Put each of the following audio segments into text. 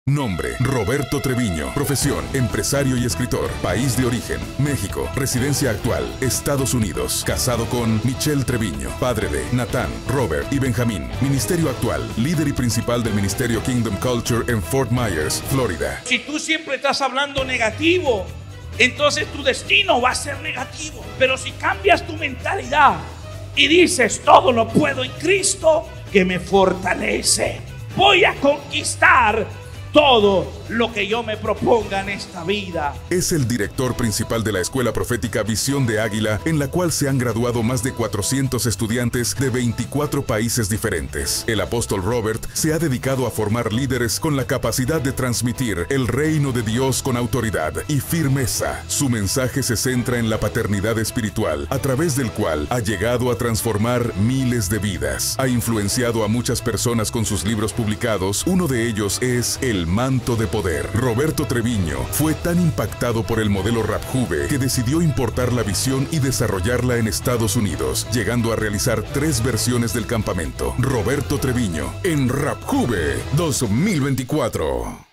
Nombre: Roberto Treviño. Profesión: empresario y escritor. País de origen: México. Residencia actual: Estados Unidos. Casado con Michelle Treviño. Padre de Nathan, Robert y Benjamín. Ministerio actual: líder y principal del Ministerio Kingdom Culture en Fort Myers, Florida. Si tú siempre estás hablando negativo, entonces tu destino va a ser negativo. Pero si cambias tu mentalidad y dices: todo lo puedo en Cristo que me fortalece, voy a conquistar todo lo que yo me proponga en esta vida. Es el director principal de la Escuela Profética Visión de Águila, en la cual se han graduado más de 400 estudiantes de 24 países diferentes. El apóstol Robert se ha dedicado a formar líderes con la capacidad de transmitir el reino de Dios con autoridad y firmeza. Su mensaje se centra en la paternidad espiritual, a través del cual ha llegado a transformar miles de vidas. Ha influenciado a muchas personas con sus libros publicados. Uno de ellos es El Manto de Poder. Roberto Treviño fue tan impactado por el modelo Rap Juve que decidió importar la visión y desarrollarla en Estados Unidos, llegando a realizar 3 versiones del campamento. Roberto Treviño en Rap Juve 2024.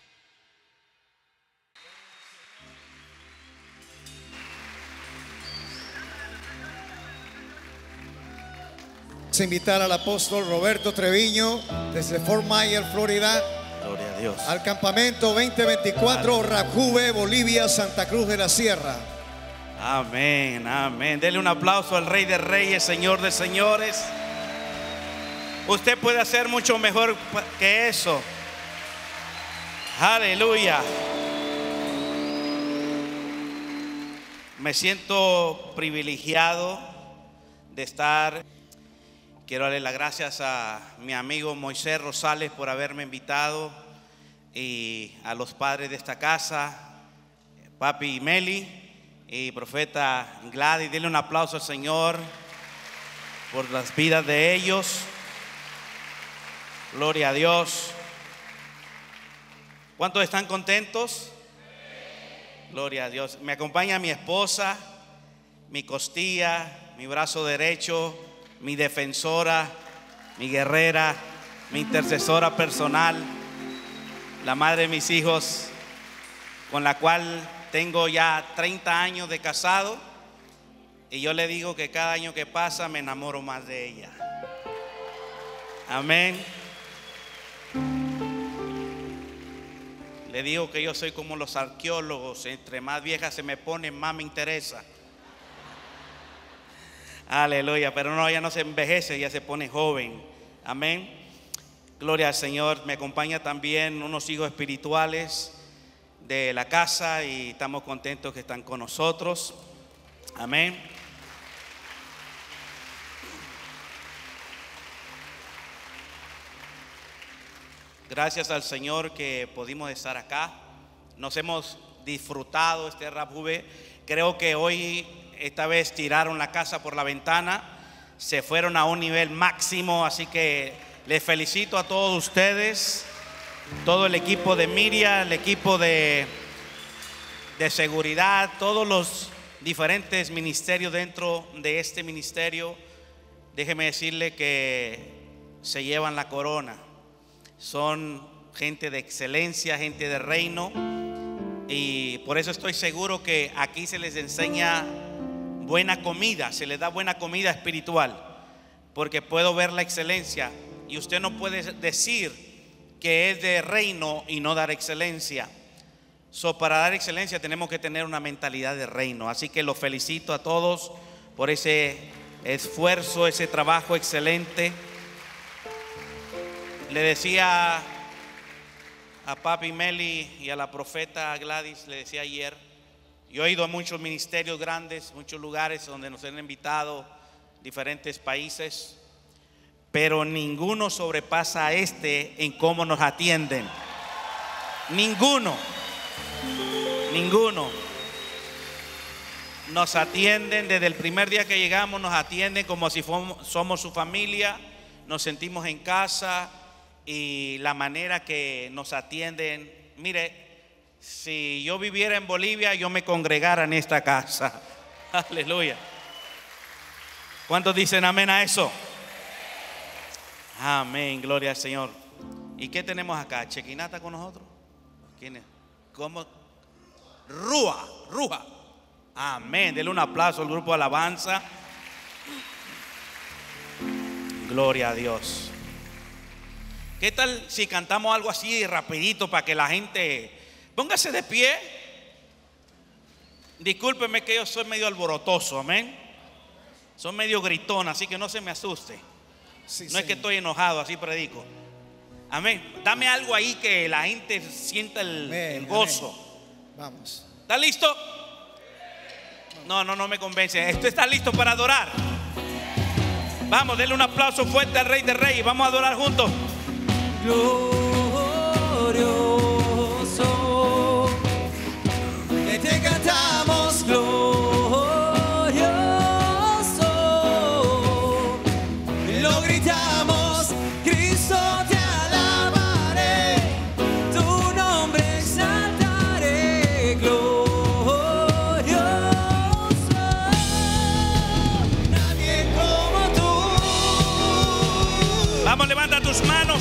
Invitar al apóstol Roberto Treviño desde Fort Myers, Florida, Gloria a Dios, al campamento 2024 Rap Juve, Bolivia, Santa Cruz de la Sierra. Amén, amén. Dele un aplauso al Rey de Reyes, Señor de Señores. Usted puede hacer mucho mejor que eso. Aleluya. Me siento privilegiado de estar. Quiero darle las gracias a mi amigo Moisés Rosales por haberme invitado, y a los padres de esta casa, papi y Meli, y profeta Gladys. Denle un aplauso al Señor por las vidas de ellos. Gloria a Dios. ¿Cuántos están contentos? Gloria a Dios. Me acompaña mi esposa, mi costilla, mi brazo derecho, mi defensora, mi guerrera, mi intercesora personal, la madre de mis hijos, con la cual tengo ya 30 años de casado, y yo le digo que cada año que pasa me enamoro más de ella. Amén. Le digo que yo soy como los arqueólogos: entre más vieja se me pone, más me interesa. Aleluya. Pero no, ella no se envejece, ella se pone joven. Amén. Gloria al Señor. Me acompaña también unos hijos espirituales de la casa, y estamos contentos que están con nosotros. Amén. Gracias al Señor que pudimos estar acá. Nos hemos disfrutado este Rap Juve. Creo que hoy, esta vez, tiraron la casa por la ventana, se fueron a un nivel máximo. Así que les felicito a todos ustedes, todo el equipo de Miria, el equipo de seguridad, todos los diferentes ministerios dentro de este ministerio. Déjeme decirle que se llevan la corona. Son gente de excelencia, gente de reino, y por eso estoy seguro que aquí se les enseña buena comida, se les da buena comida espiritual, porque puedo ver la excelencia, y usted no puede decir que es de reino y no dar excelencia. Para dar excelencia tenemos que tener una mentalidad de reino. Así que los felicito a todos por ese esfuerzo, ese trabajo excelente. Le decía a papi Meli y a la profeta Gladys, le decía ayer, yo he ido a muchos ministerios grandes, muchos lugares donde nos han invitado, diferentes países, pero ninguno sobrepasa a este en cómo nos atienden. Ninguno nos atienden. Desde el primer día que llegamos nos atienden como si somos su familia. Nos sentimos en casa, y la manera que nos atienden, mire, si yo viviera en Bolivia, yo me congregara en esta casa. Aleluya. ¿Cuántos dicen amén a eso? Amén, gloria al Señor. ¿Y qué tenemos acá? ¿Chequinata con nosotros? ¿Quién es? ¿Cómo? Rúa. Amén. Denle un aplauso al grupo de alabanza. Gloria a Dios. ¿Qué tal si cantamos algo así rapidito para que la gente póngase de pie? Discúlpeme que yo soy medio alborotoso, amén. Soy medio gritón, así que no se me asuste. Sí, No es que estoy enojado, así predico. Amén. Dame algo ahí que la gente sienta el gozo. Amén. Vamos. ¿Está listo? No me convence. ¿Esto está listo para adorar? Vamos, denle un aplauso fuerte al Rey de Reyes. Vamos a adorar juntos. Glorioso, que te cantamos glorioso, lo gritamos, Cristo te alabaré, tu nombre exaltaré, glorioso, nadie como tú. Vamos, levanta tus manos.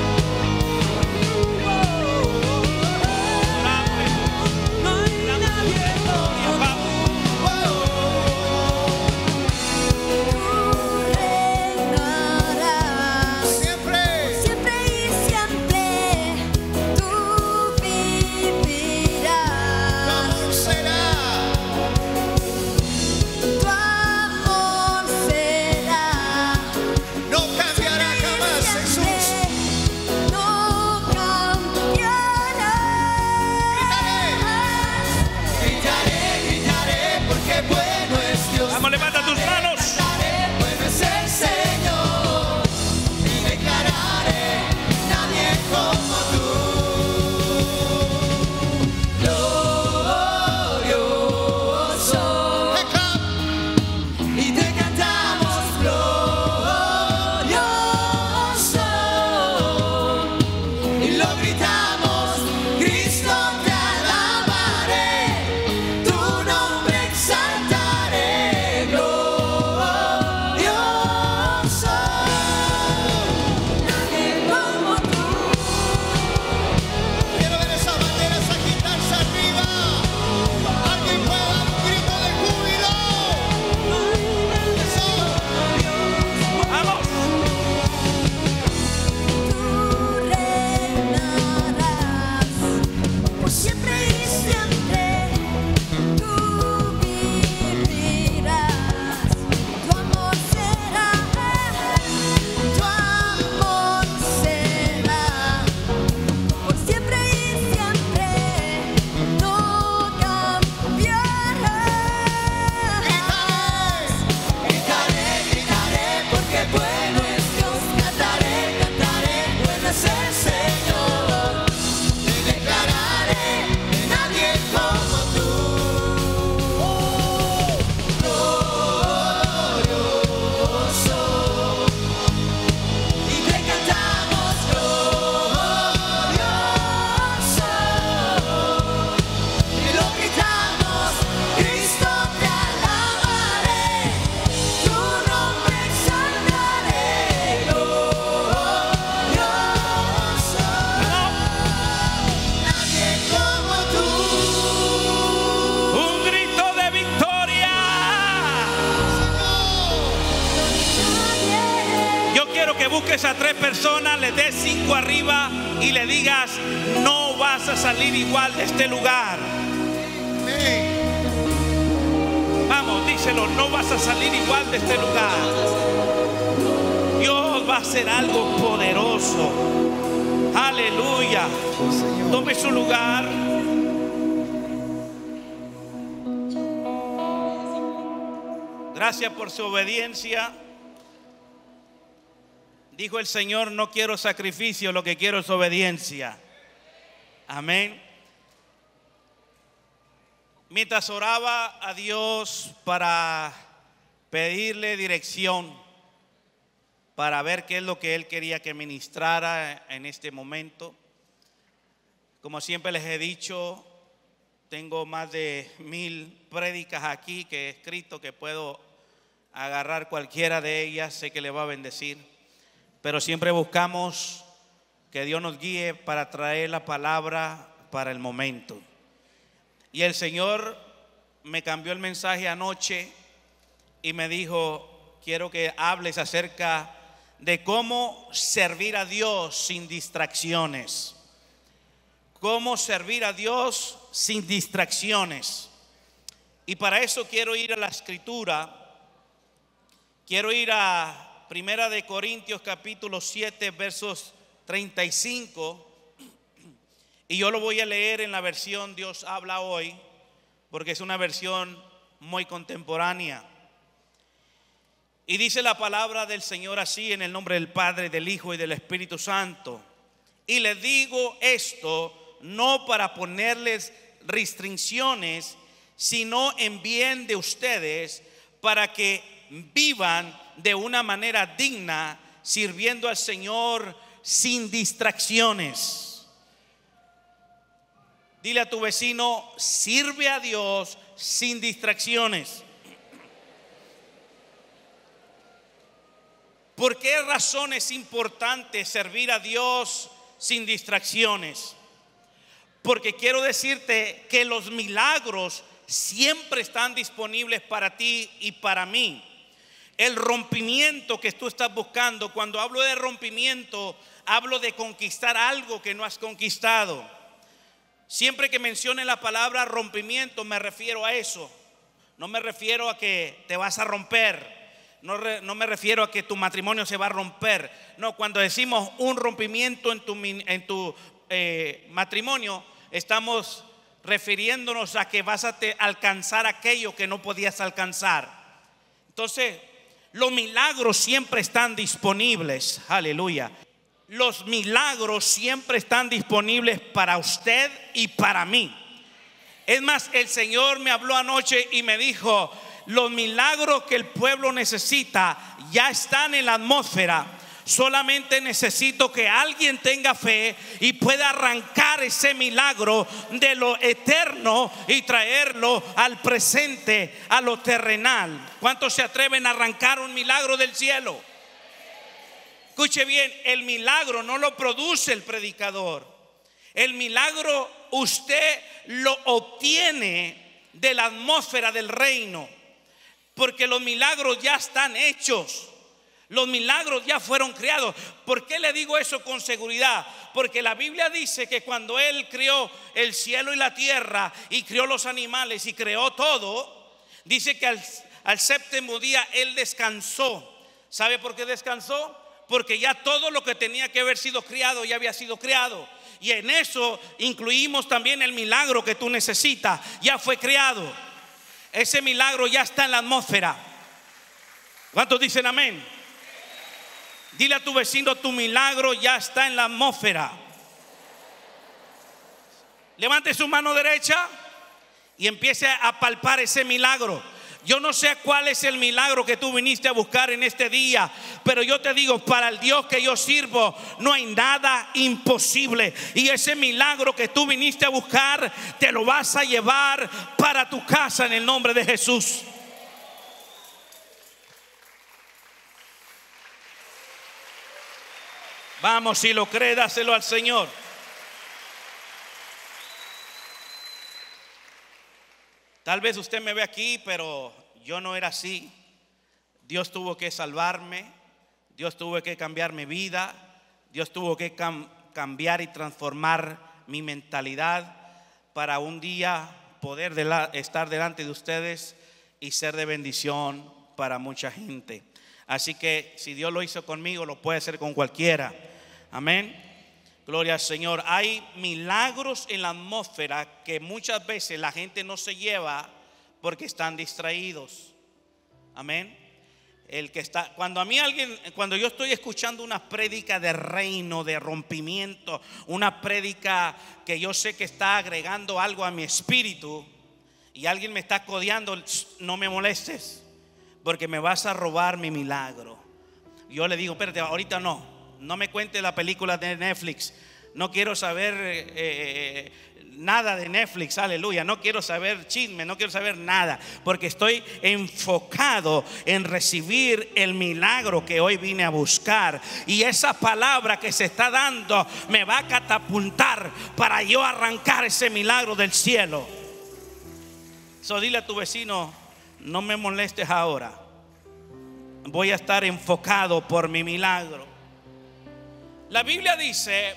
Busques a 3 personas, le des 5 arriba y le digas: no vas a salir igual de este lugar. Vamos, díselo: no vas a salir igual de este lugar. Dios va a hacer algo poderoso. Aleluya. Tome su lugar. Gracias por su obediencia. Dijo el Señor: no quiero sacrificio, lo que quiero es obediencia. Amén. Mientras oraba a Dios para pedirle dirección, para ver qué es lo que Él quería que ministrara en este momento, como siempre les he dicho, tengo más de 1000 prédicas aquí que he escrito, que puedo agarrar cualquiera de ellas, sé que le va a bendecir. Pero siempre buscamos que Dios nos guíe para traer la palabra para el momento. Y el Señor me cambió el mensaje anoche y me dijo: quiero que hables acerca de cómo servir a Dios sin distracciones. Cómo servir a Dios sin distracciones. Y para eso quiero ir a la Escritura. Quiero ir a Primera de Corintios capítulo 7 versos 35. Y yo lo voy a leer en la versión Dios habla hoy, porque es una versión muy contemporánea. Y dice la palabra del Señor así, en el nombre del Padre, del Hijo y del Espíritu Santo. Y les digo esto no para ponerles restricciones, sino en bien de ustedes, para que vivan de una manera digna, sirviendo al Señor sin distracciones. Dile a tu vecino: sirve a Dios sin distracciones. ¿Por qué razón es importante servir a Dios sin distracciones? Porque quiero decirte que los milagros siempre están disponibles para ti y para mí. El rompimiento que tú estás buscando, cuando hablo de rompimiento, hablo de conquistar algo que no has conquistado. Siempre que mencione la palabra rompimiento me refiero a eso. No me refiero a que te vas a romper. No me refiero a que tu matrimonio se va a romper. No, cuando decimos un rompimiento en tu matrimonio, estamos refiriéndonos a que vas a alcanzar aquello que no podías alcanzar. Entonces, los milagros siempre están disponibles. Aleluya. Los milagros siempre están disponibles para usted y para mí. Es más, el Señor me habló anoche y me dijo: los milagros que el pueblo necesita ya están en la atmósfera. Solamente necesito que alguien tenga fe y pueda arrancar ese milagro de lo eterno y traerlo al presente, a lo terrenal. ¿Cuántos se atreven a arrancar un milagro del cielo? Escuche bien, el milagro no lo produce el predicador. El milagro usted lo obtiene de la atmósfera del reino, porque los milagros ya están hechos. Los milagros ya fueron creados. ¿Por qué le digo eso con seguridad? Porque la Biblia dice que cuando Él creó el cielo y la tierra y creó los animales y creó todo, dice que al séptimo día Él descansó. ¿Sabe por qué descansó? Porque ya todo lo que tenía que haber sido creado ya había sido creado. Y en eso incluimos también el milagro que tú necesitas. Ya fue creado. Ese milagro ya está en la atmósfera. ¿Cuántos dicen amén? Dile a tu vecino: tu milagro ya está en la atmósfera. Levante su mano derecha y empiece a palpar ese milagro. Yo no sé cuál es el milagro que tú viniste a buscar en este día, pero yo te digo, para el Dios que yo sirvo no hay nada imposible. Y ese milagro que tú viniste a buscar te lo vas a llevar para tu casa en el nombre de Jesús. Vamos, si lo cree, dáselo al Señor. Tal vez usted me ve aquí, pero yo no era así. Dios tuvo que salvarme. Dios tuvo que cambiar mi vida. Dios tuvo que cambiar y transformar mi mentalidad para un día poder estar delante de ustedes y ser de bendición para mucha gente. Así que si Dios lo hizo conmigo, lo puede hacer con cualquiera. Amén. Gloria al Señor. Hay milagros en la atmósfera que muchas veces la gente no se lleva porque están distraídos. Amén. Cuando yo estoy escuchando una prédica de reino, de rompimiento, una prédica que yo sé que está agregando algo a mi espíritu, y alguien me está codeando, no me molestes, porque me vas a robar mi milagro. Yo le digo: espérate, ahorita no me cuentes la película de Netflix. No quiero saber nada de Netflix, aleluya. No quiero saber chisme, no quiero saber nada, porque estoy enfocado en recibir el milagro que hoy vine a buscar. Y esa palabra que se está dando me va a catapultar para yo arrancar ese milagro del cielo. So, dile a tu vecino: no me molestes ahora, voy a estar enfocado por mi milagro. La Biblia dice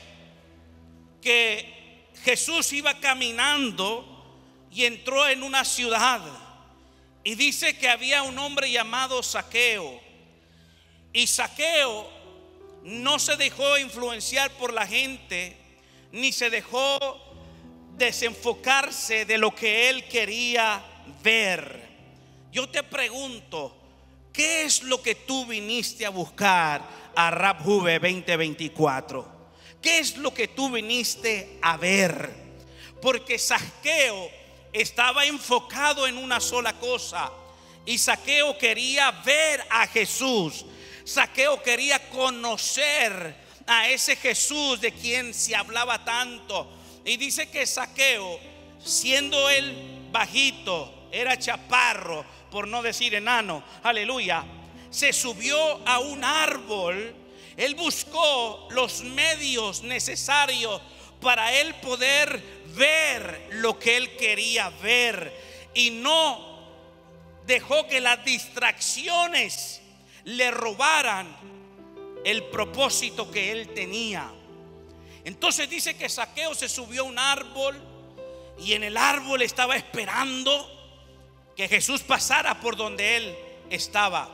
que Jesús iba caminando y entró en una ciudad, y dice que había un hombre llamado Zaqueo. Y Zaqueo no se dejó influenciar por la gente, ni se dejó desenfocarse de lo que él quería ver. Yo te pregunto, ¿qué es lo que tú viniste a buscar a Rap Juve 2024? ¿Qué es lo que tú viniste a ver? Porque Zaqueo estaba enfocado en una sola cosa, y Zaqueo quería ver a Jesús. Zaqueo quería conocer a ese Jesús de quien se hablaba tanto. Y dice que Zaqueo, siendo él bajito, era chaparro, por no decir enano, aleluya, se subió a un árbol. Él buscó los medios necesarios para él poder ver lo que él quería ver, y no dejó que las distracciones le robaran el propósito que él tenía. Entonces dice que Zaqueo se subió a un árbol, y en el árbol estaba esperando que Jesús pasara por donde él estaba.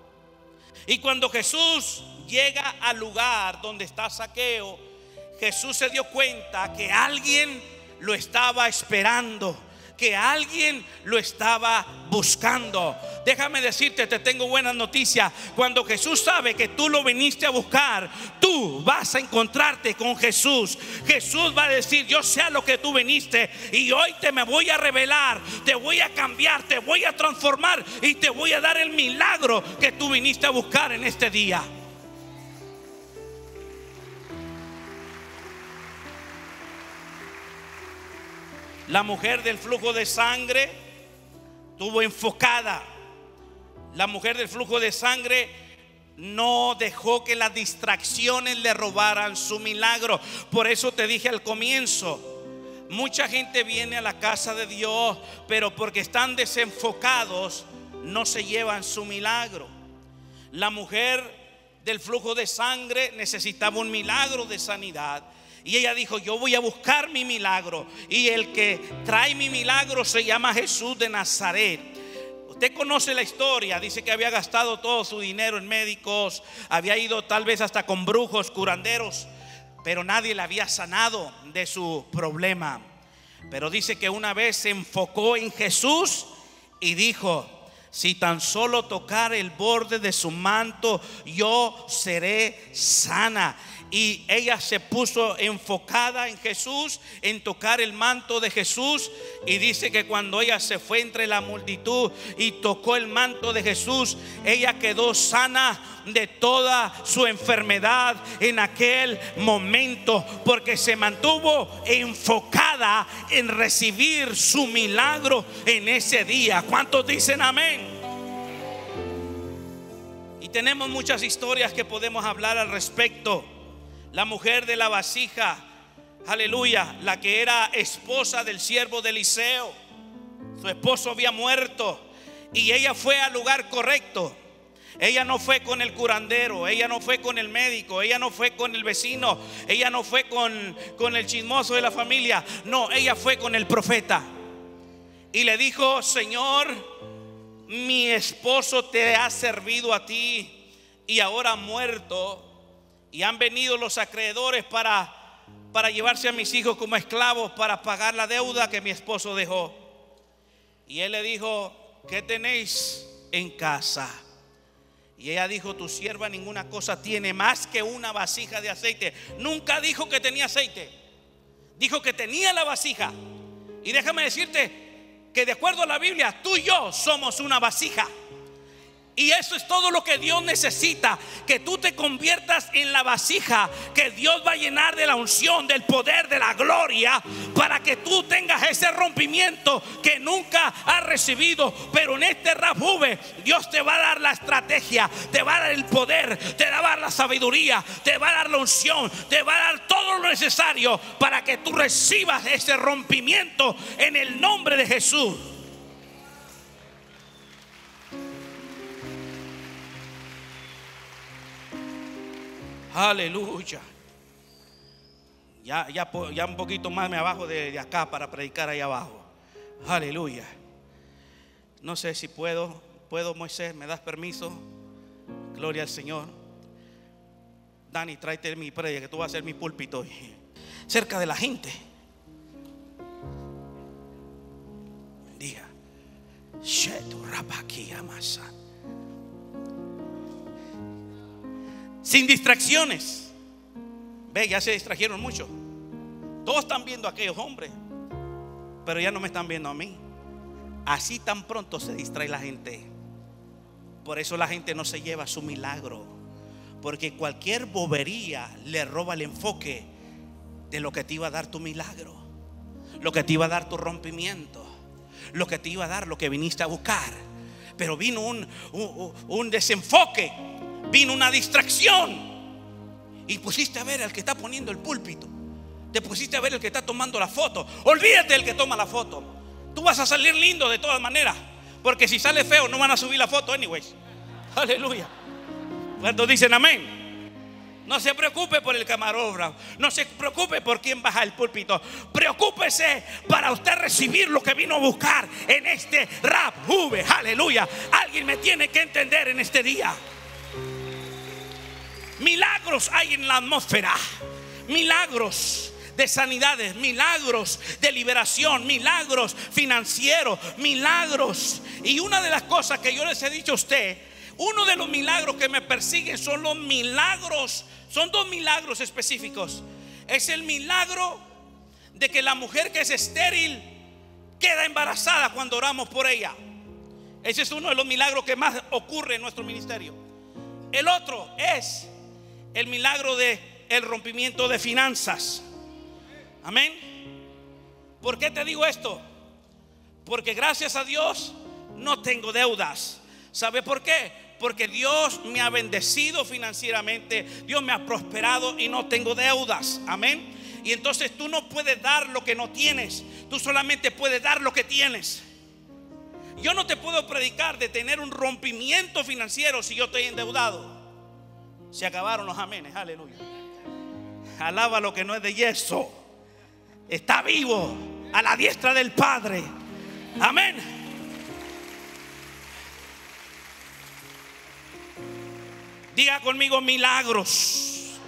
Y cuando Jesús llega al lugar donde está Zaqueo, Jesús se dio cuenta que alguien lo estaba esperando, que alguien lo estaba buscando. Déjame decirte, te tengo buenas noticias. Cuando Jesús sabe que tú lo viniste a buscar, tú vas a encontrarte con Jesús. Jesús va a decir: yo sé a lo que tú viniste, y hoy te me voy a revelar, te voy a cambiar, te voy a transformar, y te voy a dar el milagro que tú viniste a buscar en este día. La mujer del flujo de sangre estuvo enfocada. La mujer del flujo de sangre no dejó que las distracciones le robaran su milagro. Por eso te dije al comienzo, mucha gente viene a la casa de Dios, pero porque están desenfocados no se llevan su milagro. La mujer del flujo de sangre necesitaba un milagro de sanidad, y ella dijo: yo voy a buscar mi milagro, y el que trae mi milagro se llama Jesús de Nazaret. Usted conoce la historia. Dice que había gastado todo su dinero en médicos, había ido tal vez hasta con brujos, curanderos, pero nadie le había sanado de su problema. Pero dice que una vez se enfocó en Jesús y dijo: si tan solo tocar el borde de su manto, yo seré sana. Y ella se puso enfocada en Jesús, en tocar el manto de Jesús. Y dice que cuando ella se fue entre la multitud y tocó el manto de Jesús, ella quedó sana de toda su enfermedad en aquel momento, porque se mantuvo enfocada en recibir su milagro en ese día. ¿Cuántos dicen amén? Y tenemos muchas historias que podemos hablar al respecto. La mujer de la vasija, aleluya, la que era esposa del siervo de Eliseo. Su esposo había muerto y ella fue al lugar correcto. Ella no fue con el curandero, ella no fue con el médico, ella no fue con el vecino, ella no fue con el chismoso de la familia. No, ella fue con el profeta. Y le dijo: Señor, mi esposo te ha servido a ti y ahora ha muerto, y han venido los acreedores para llevarse a mis hijos como esclavos para pagar la deuda que mi esposo dejó. Y él le dijo: ¿qué tenéis en casa? Y ella dijo: tu sierva ninguna cosa tiene más que una vasija de aceite. Nunca dijo que tenía aceite, dijo que tenía la vasija. Y déjame decirte que de acuerdo a la Biblia, tú y yo somos una vasija. Y eso es todo lo que Dios necesita, que tú te conviertas en la vasija que Dios va a llenar de la unción, del poder, de la gloria, para que tú tengas ese rompimiento que nunca has recibido. Pero en este Rab Juve, Dios te va a dar la estrategia, te va a dar el poder, te va a dar la sabiduría, te va a dar la unción, te va a dar todo lo necesario para que tú recibas ese rompimiento en el nombre de Jesús. Aleluya. Ya un poquito más me abajo de acá para predicar ahí abajo. Aleluya. No sé si puedo, Moisés, ¿me das permiso? Gloria al Señor. Dani, tráete mi predica, que tú vas a ser mi púlpito hoy, cerca de la gente. Bendiga. Sin distracciones. Ve, ya se distrajeron mucho. Todos están viendo a aquellos hombres, pero ya no me están viendo a mí. Así tan pronto se distrae la gente. Por eso la gente no se lleva su milagro, porque cualquier bobería le roba el enfoque de lo que te iba a dar tu milagro, lo que te iba a dar tu rompimiento, lo que te iba a dar lo que viniste a buscar. Pero vino un desenfoque, vino una distracción, y pusiste a ver al que está poniendo el púlpito, te pusiste a ver el que está tomando la foto. Olvídate del que toma la foto. Tú vas a salir lindo de todas maneras, porque si sale feo no van a subir la foto anyways. Aleluya. ¿Cuántos dicen amén? No se preocupe por el camarógrafo, no se preocupe por quién baja el púlpito. Preocúpese para usted recibir lo que vino a buscar en este Rab Juve. Aleluya. Alguien me tiene que entender en este día. Milagros hay en la atmósfera. Milagros de sanidades, milagros de liberación, milagros financieros, milagros. Y una de las cosas que yo les he dicho a usted, uno de los milagros que me persiguen son los milagros. Son dos milagros específicos. Es el milagro de que la mujer que es estéril queda embarazada cuando oramos por ella. Ese es uno de los milagros que más ocurre en nuestro ministerio. El otro es el milagro de el rompimiento de finanzas. Amén. ¿Por qué te digo esto? Porque gracias a Dios no tengo deudas. ¿Sabe por qué? Porque Dios me ha bendecido financieramente, Dios me ha prosperado y no tengo deudas. Amén. Y entonces tú no puedes dar lo que no tienes, tú solamente puedes dar lo que tienes. Yo no te puedo predicar de tener un rompimiento financiero si yo estoy endeudado. Se acabaron los amenes, aleluya. Alaba lo que no es de yeso. Está vivo a la diestra del Padre. Amén. Diga conmigo milagros.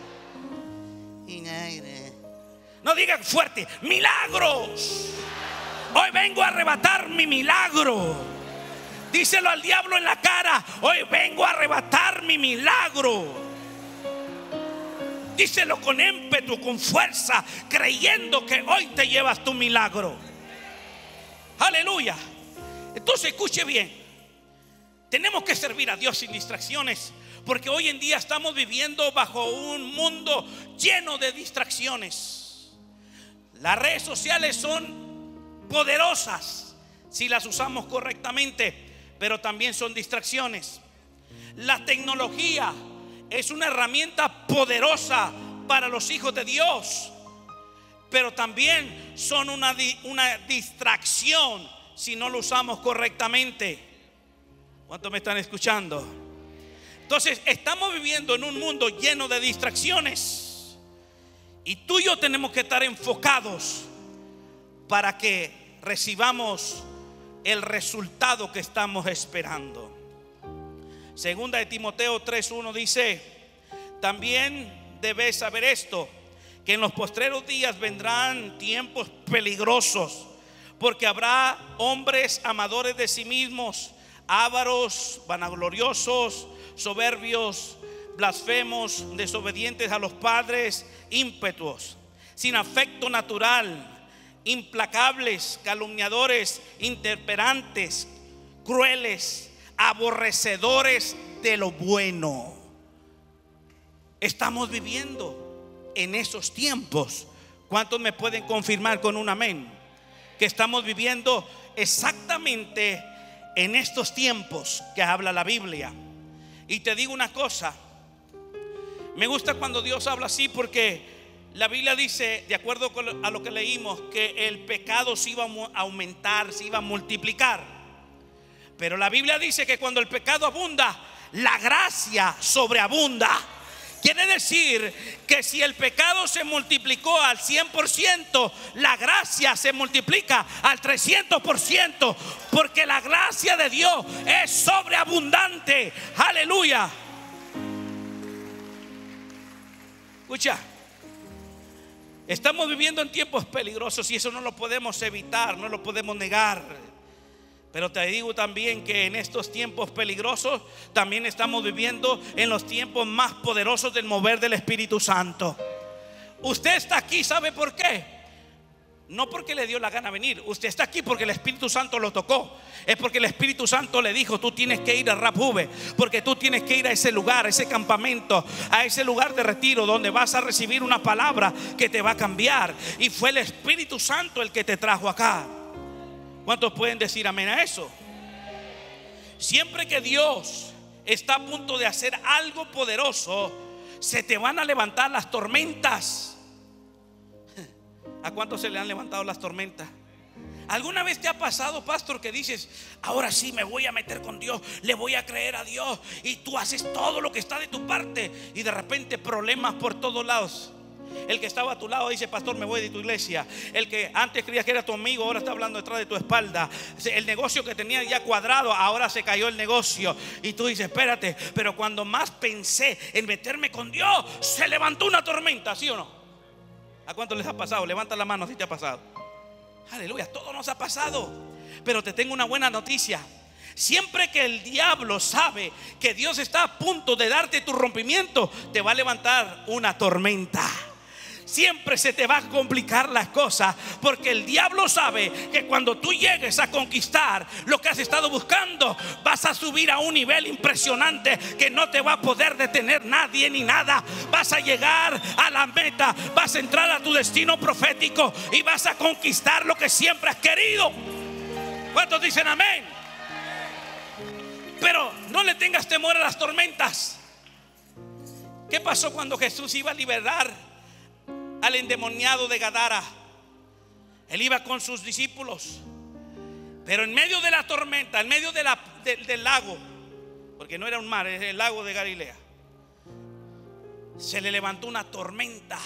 No diga fuerte, milagros. Hoy vengo a arrebatar mi milagro. Díselo al diablo en la cara: hoy vengo a arrebatar mi milagro. Díselo con ímpetu, con fuerza, creyendo que hoy te llevas tu milagro. Aleluya. Entonces escuche bien. Tenemos que servir a Dios sin distracciones, porque hoy en día estamos viviendo bajo un mundo lleno de distracciones. Las redes sociales son poderosas si las usamos correctamente, pero también son distracciones. La tecnología es una herramienta poderosa para los hijos de Dios, pero también son una distracción si no lo usamos correctamente. ¿Cuántos me están escuchando? Entonces estamos viviendo en un mundo lleno de distracciones, y tú y yo tenemos que estar enfocados para que recibamos el resultado que estamos esperando. Segunda de Timoteo 3:1 dice: también debes saber esto, que en los postreros días vendrán tiempos peligrosos, porque habrá hombres amadores de sí mismos, ávaros, vanagloriosos, soberbios, blasfemos, desobedientes a los padres, ímpetuos, sin afecto natural, implacables, calumniadores, intemperantes, crueles, aborrecedores de lo bueno. Estamos viviendo en esos tiempos. ¿Cuántos me pueden confirmar con un amén? Que estamos viviendo exactamente en estos tiempos que habla la Biblia. Y te digo una cosa, me gusta cuando Dios habla así, porque la Biblia dice, de acuerdo a lo que leímos, que el pecado se iba a aumentar, se iba a multiplicar. Pero la Biblia dice que cuando el pecado abunda, la gracia sobreabunda. Quiere decir que si el pecado se multiplicó al 100%, la gracia se multiplica al 300%, porque la gracia de Dios es sobreabundante. Aleluya. Escucha, estamos viviendo en tiempos peligrosos y eso no lo podemos evitar, no lo podemos negar. Pero te digo también que en estos tiempos peligrosos también estamos viviendo en los tiempos más poderosos del mover del Espíritu Santo. Usted está aquí, ¿sabe por qué? No porque le dio la gana venir. Usted está aquí porque el Espíritu Santo lo tocó. Es porque el Espíritu Santo le dijo: tú tienes que ir a Rapube, porque tú tienes que ir a ese lugar, a ese campamento, a ese lugar de retiro donde vas a recibir una palabra que te va a cambiar. Y fue el Espíritu Santo el que te trajo acá. ¿Cuántos pueden decir amén a eso? Siempre que Dios está a punto de hacer algo poderoso, se te van a levantar las tormentas. ¿A cuántos se le han levantado las tormentas? ¿Alguna vez te ha pasado, pastor, que dices: ahora sí me voy a meter con Dios, le voy a creer a Dios, y tú haces todo lo que está de tu parte, y de repente problemas por todos lados? El que estaba a tu lado dice: pastor, me voy de tu iglesia. El que antes creía que era tu amigo, ahora está hablando detrás de tu espalda. El negocio que tenía ya cuadrado, ahora se cayó el negocio. Y tú dices: espérate, pero cuando más pensé en meterme con Dios, se levantó una tormenta, ¿sí o no? ¿A cuántos les ha pasado? Levanta la mano si te ha pasado. Aleluya, todo nos ha pasado. Pero te tengo una buena noticia. Siempre que el diablo sabe que Dios está a punto de darte tu rompimiento, te va a levantar una tormenta. Siempre se te va a complicar las cosas, porque el diablo sabe que cuando tú llegues a conquistar lo que has estado buscando, vas a subir a un nivel impresionante que no te va a poder detener nadie ni nada. Vas a llegar a la meta, vas a entrar a tu destino profético y vas a conquistar lo que siempre has querido. ¿Cuántos dicen amén? Pero no le tengas temor a las tormentas. ¿Qué pasó cuando Jesús iba a liberar al endemoniado de Gadara? Él iba con sus discípulos, pero en medio de la tormenta, en medio del lago, porque no era un mar, es el lago de Galilea, se le levantó una tormenta.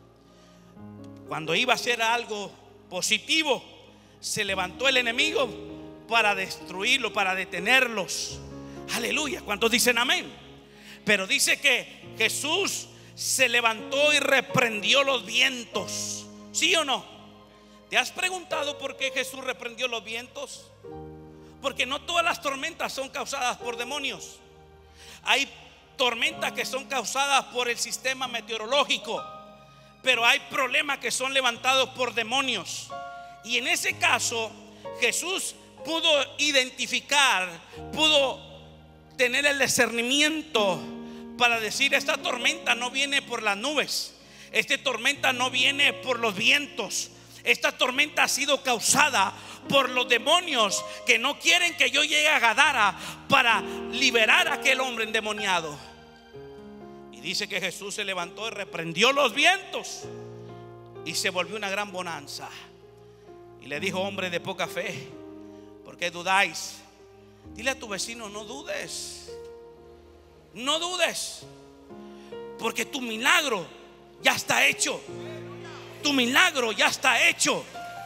Cuando iba a hacer algo positivo, se levantó el enemigo para destruirlo, para detenerlos. Aleluya, ¿cuántos dicen amén? Pero dice que Jesús se levantó y reprendió los vientos. ¿Sí o no? ¿Te has preguntado por qué Jesús reprendió los vientos? Porque no todas las tormentas son causadas por demonios. Hay tormentas que son causadas por el sistema meteorológico, pero hay problemas que son levantados por demonios. Y en ese caso Jesús pudo identificar, pudo tener el discernimiento para decir: esta tormenta no viene por las nubes, esta tormenta no viene por los vientos, esta tormenta ha sido causada por los demonios que no quieren que yo llegue a Gadara para liberar a aquel hombre endemoniado. Y dice que Jesús se levantó y reprendió los vientos y se volvió una gran bonanza. Y le dijo: hombre de poca fe, ¿por qué dudáis? Dile a tu vecino: no dudes. No dudes, porque tu milagro ya está hecho. Tu milagro ya está hecho.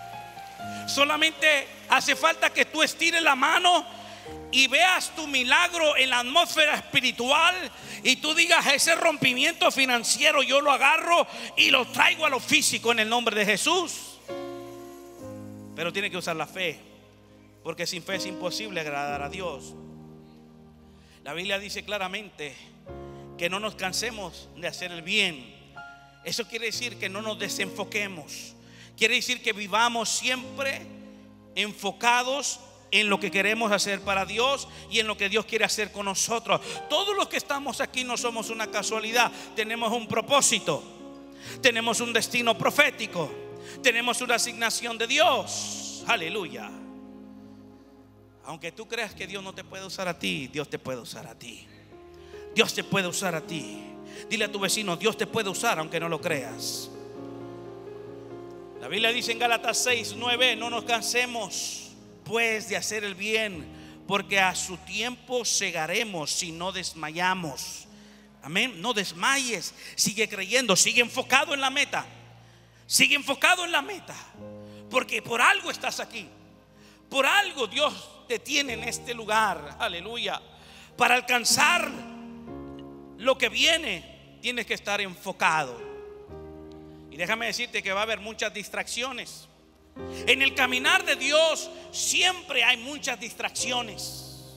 Solamente hace falta que tú estires la mano y veas tu milagro en la atmósfera espiritual, y tú digas: ese rompimiento financiero yo lo agarro y lo traigo a lo físico en el nombre de Jesús. Pero tiene que usar la fe, porque sin fe es imposible agradar a Dios. La Biblia dice claramente que no nos cansemos de hacer el bien. Eso quiere decir que no nos desenfoquemos. Quiere decir que vivamos siempre enfocados en lo que queremos hacer para Dios y en lo que Dios quiere hacer con nosotros. Todos los que estamos aquí no somos una casualidad. Tenemos un propósito, tenemos un destino profético, tenemos una asignación de Dios. Aleluya. Aunque tú creas que Dios no te puede usar a ti, Dios te puede usar a ti. Dios te puede usar a ti. Dile a tu vecino: Dios te puede usar aunque no lo creas. La Biblia dice en Gálatas 6:9: no nos cansemos pues de hacer el bien, porque a su tiempo segaremos si no desmayamos. Amén. No desmayes, sigue creyendo, sigue enfocado en la meta. Sigue enfocado en la meta, porque por algo estás aquí. Por algo Dios te tiene en este lugar. Aleluya. Para alcanzar lo que viene, tienes que estar enfocado. Y déjame decirte que va a haber muchas distracciones. En el caminar de Dios siempre hay muchas distracciones.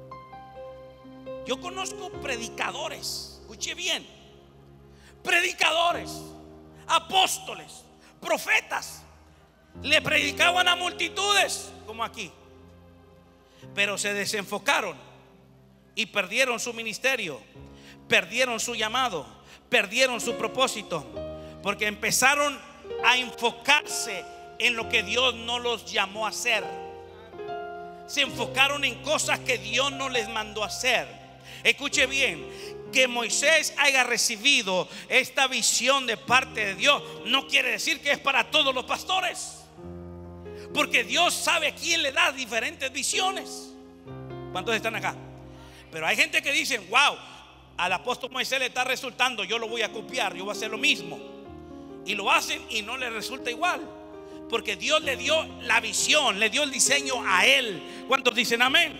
Yo conozco predicadores, escuche bien, predicadores, apóstoles, profetas, le predicaban a multitudes como aquí, pero se desenfocaron y perdieron su ministerio, perdieron su llamado, perdieron su propósito, porque empezaron a enfocarse en lo que Dios no los llamó a hacer. Se enfocaron en cosas que Dios no les mandó a hacer. Escuche bien, que Moisés haya recibido esta visión de parte de Dios no quiere decir que es para todos los pastores, porque Dios sabe a quién le da diferentes visiones. ¿Cuántos están acá? Pero hay gente que dice: wow, al apóstol Moisés le está resultando, yo lo voy a copiar, yo voy a hacer lo mismo. Y lo hacen y no le resulta igual, porque Dios le dio la visión, le dio el diseño a él. ¿Cuántos dicen amén?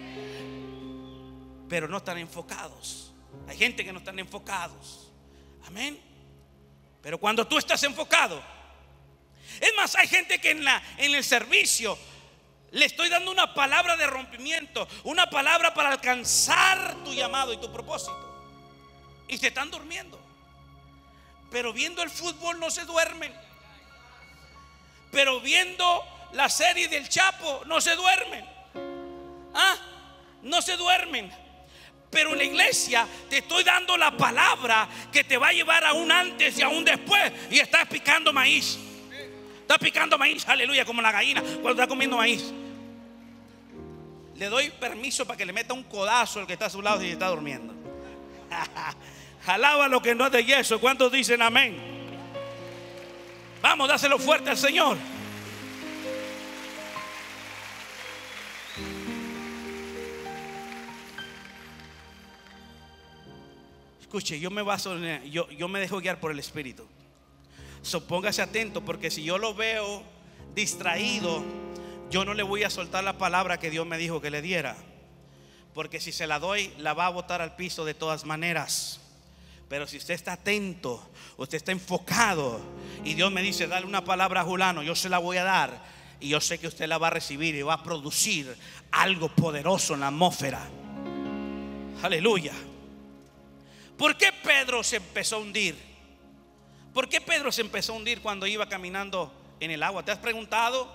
Pero no están enfocados. Hay gente que no están enfocados. Amén. Pero cuando tú estás enfocado, es más, hay gente que en el servicio le estoy dando una palabra de rompimiento, una palabra para alcanzar tu llamado y tu propósito, y se están durmiendo. Pero viendo el fútbol no se duermen. Pero viendo la serie del Chapo no se duermen. No se duermen. Pero en la iglesia te estoy dando la palabra que te va a llevar a un antes y a un después. Y estás picando maíz. Estás picando maíz, aleluya, como la gallina cuando está comiendo maíz. Le doy permiso para que le meta un codazo al que está a su lado si está durmiendo. Alaba lo que no es de yeso. ¿Cuántos dicen amén? Vamos, dáselo fuerte al Señor. Escuche, yo me dejo guiar por el Espíritu. Póngase atento, porque si yo lo veo distraído, yo no le voy a soltar la palabra que Dios me dijo que le diera, porque si se la doy, la va a botar al piso de todas maneras. Pero si usted está atento, usted está enfocado, y Dios me dice: dale una palabra a Julano, yo se la voy a dar, y yo sé que usted la va a recibir y va a producir algo poderoso en la atmósfera. Aleluya. ¿Por qué Pedro se empezó a hundir? ¿Por qué Pedro se empezó a hundir cuando iba caminando en el agua? ¿Te has preguntado?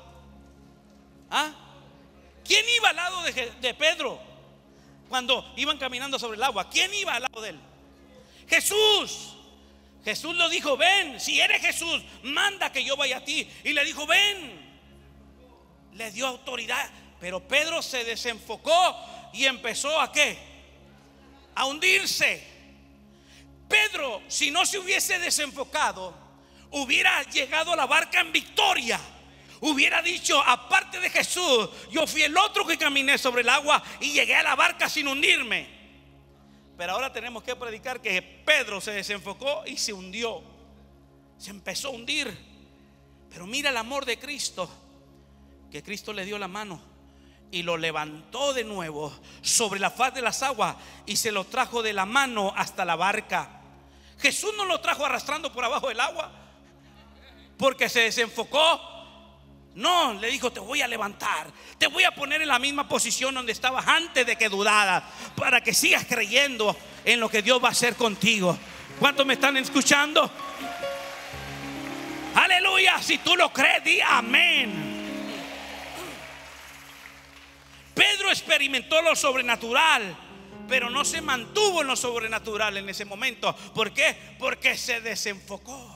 ¿Quién iba al lado de Pedro cuando iban caminando sobre el agua? ¿Quién iba al lado de él? Jesús. Jesús lo dijo: ven, si eres Jesús, manda que yo vaya a ti. Y le dijo: ven. Le dio autoridad. Pero Pedro se desenfocó y empezó ¿a qué? A hundirse. Pedro, si no se hubiese desenfocado, hubiera llegado a la barca en victoria. Hubiera dicho: aparte de Jesús, yo fui el otro que caminé sobre el agua y llegué a la barca sin hundirme. Pero ahora tenemos que predicar que Pedro se desenfocó y se hundió. Se empezó a hundir. Pero mira el amor de Cristo, que Cristo le dio la mano y lo levantó de nuevo sobre la faz de las aguas y se lo trajo de la mano hasta la barca. Jesús no lo trajo arrastrando por abajo del agua porque se desenfocó. No, le dijo: te voy a levantar, te voy a poner en la misma posición donde estabas antes de que dudaras, para que sigas creyendo en lo que Dios va a hacer contigo. ¿Cuántos me están escuchando? Aleluya. Si tú lo crees, di amén. experimentó lo sobrenatural, pero no se mantuvo en lo sobrenatural en ese momento. ¿Por qué? Porque se desenfocó.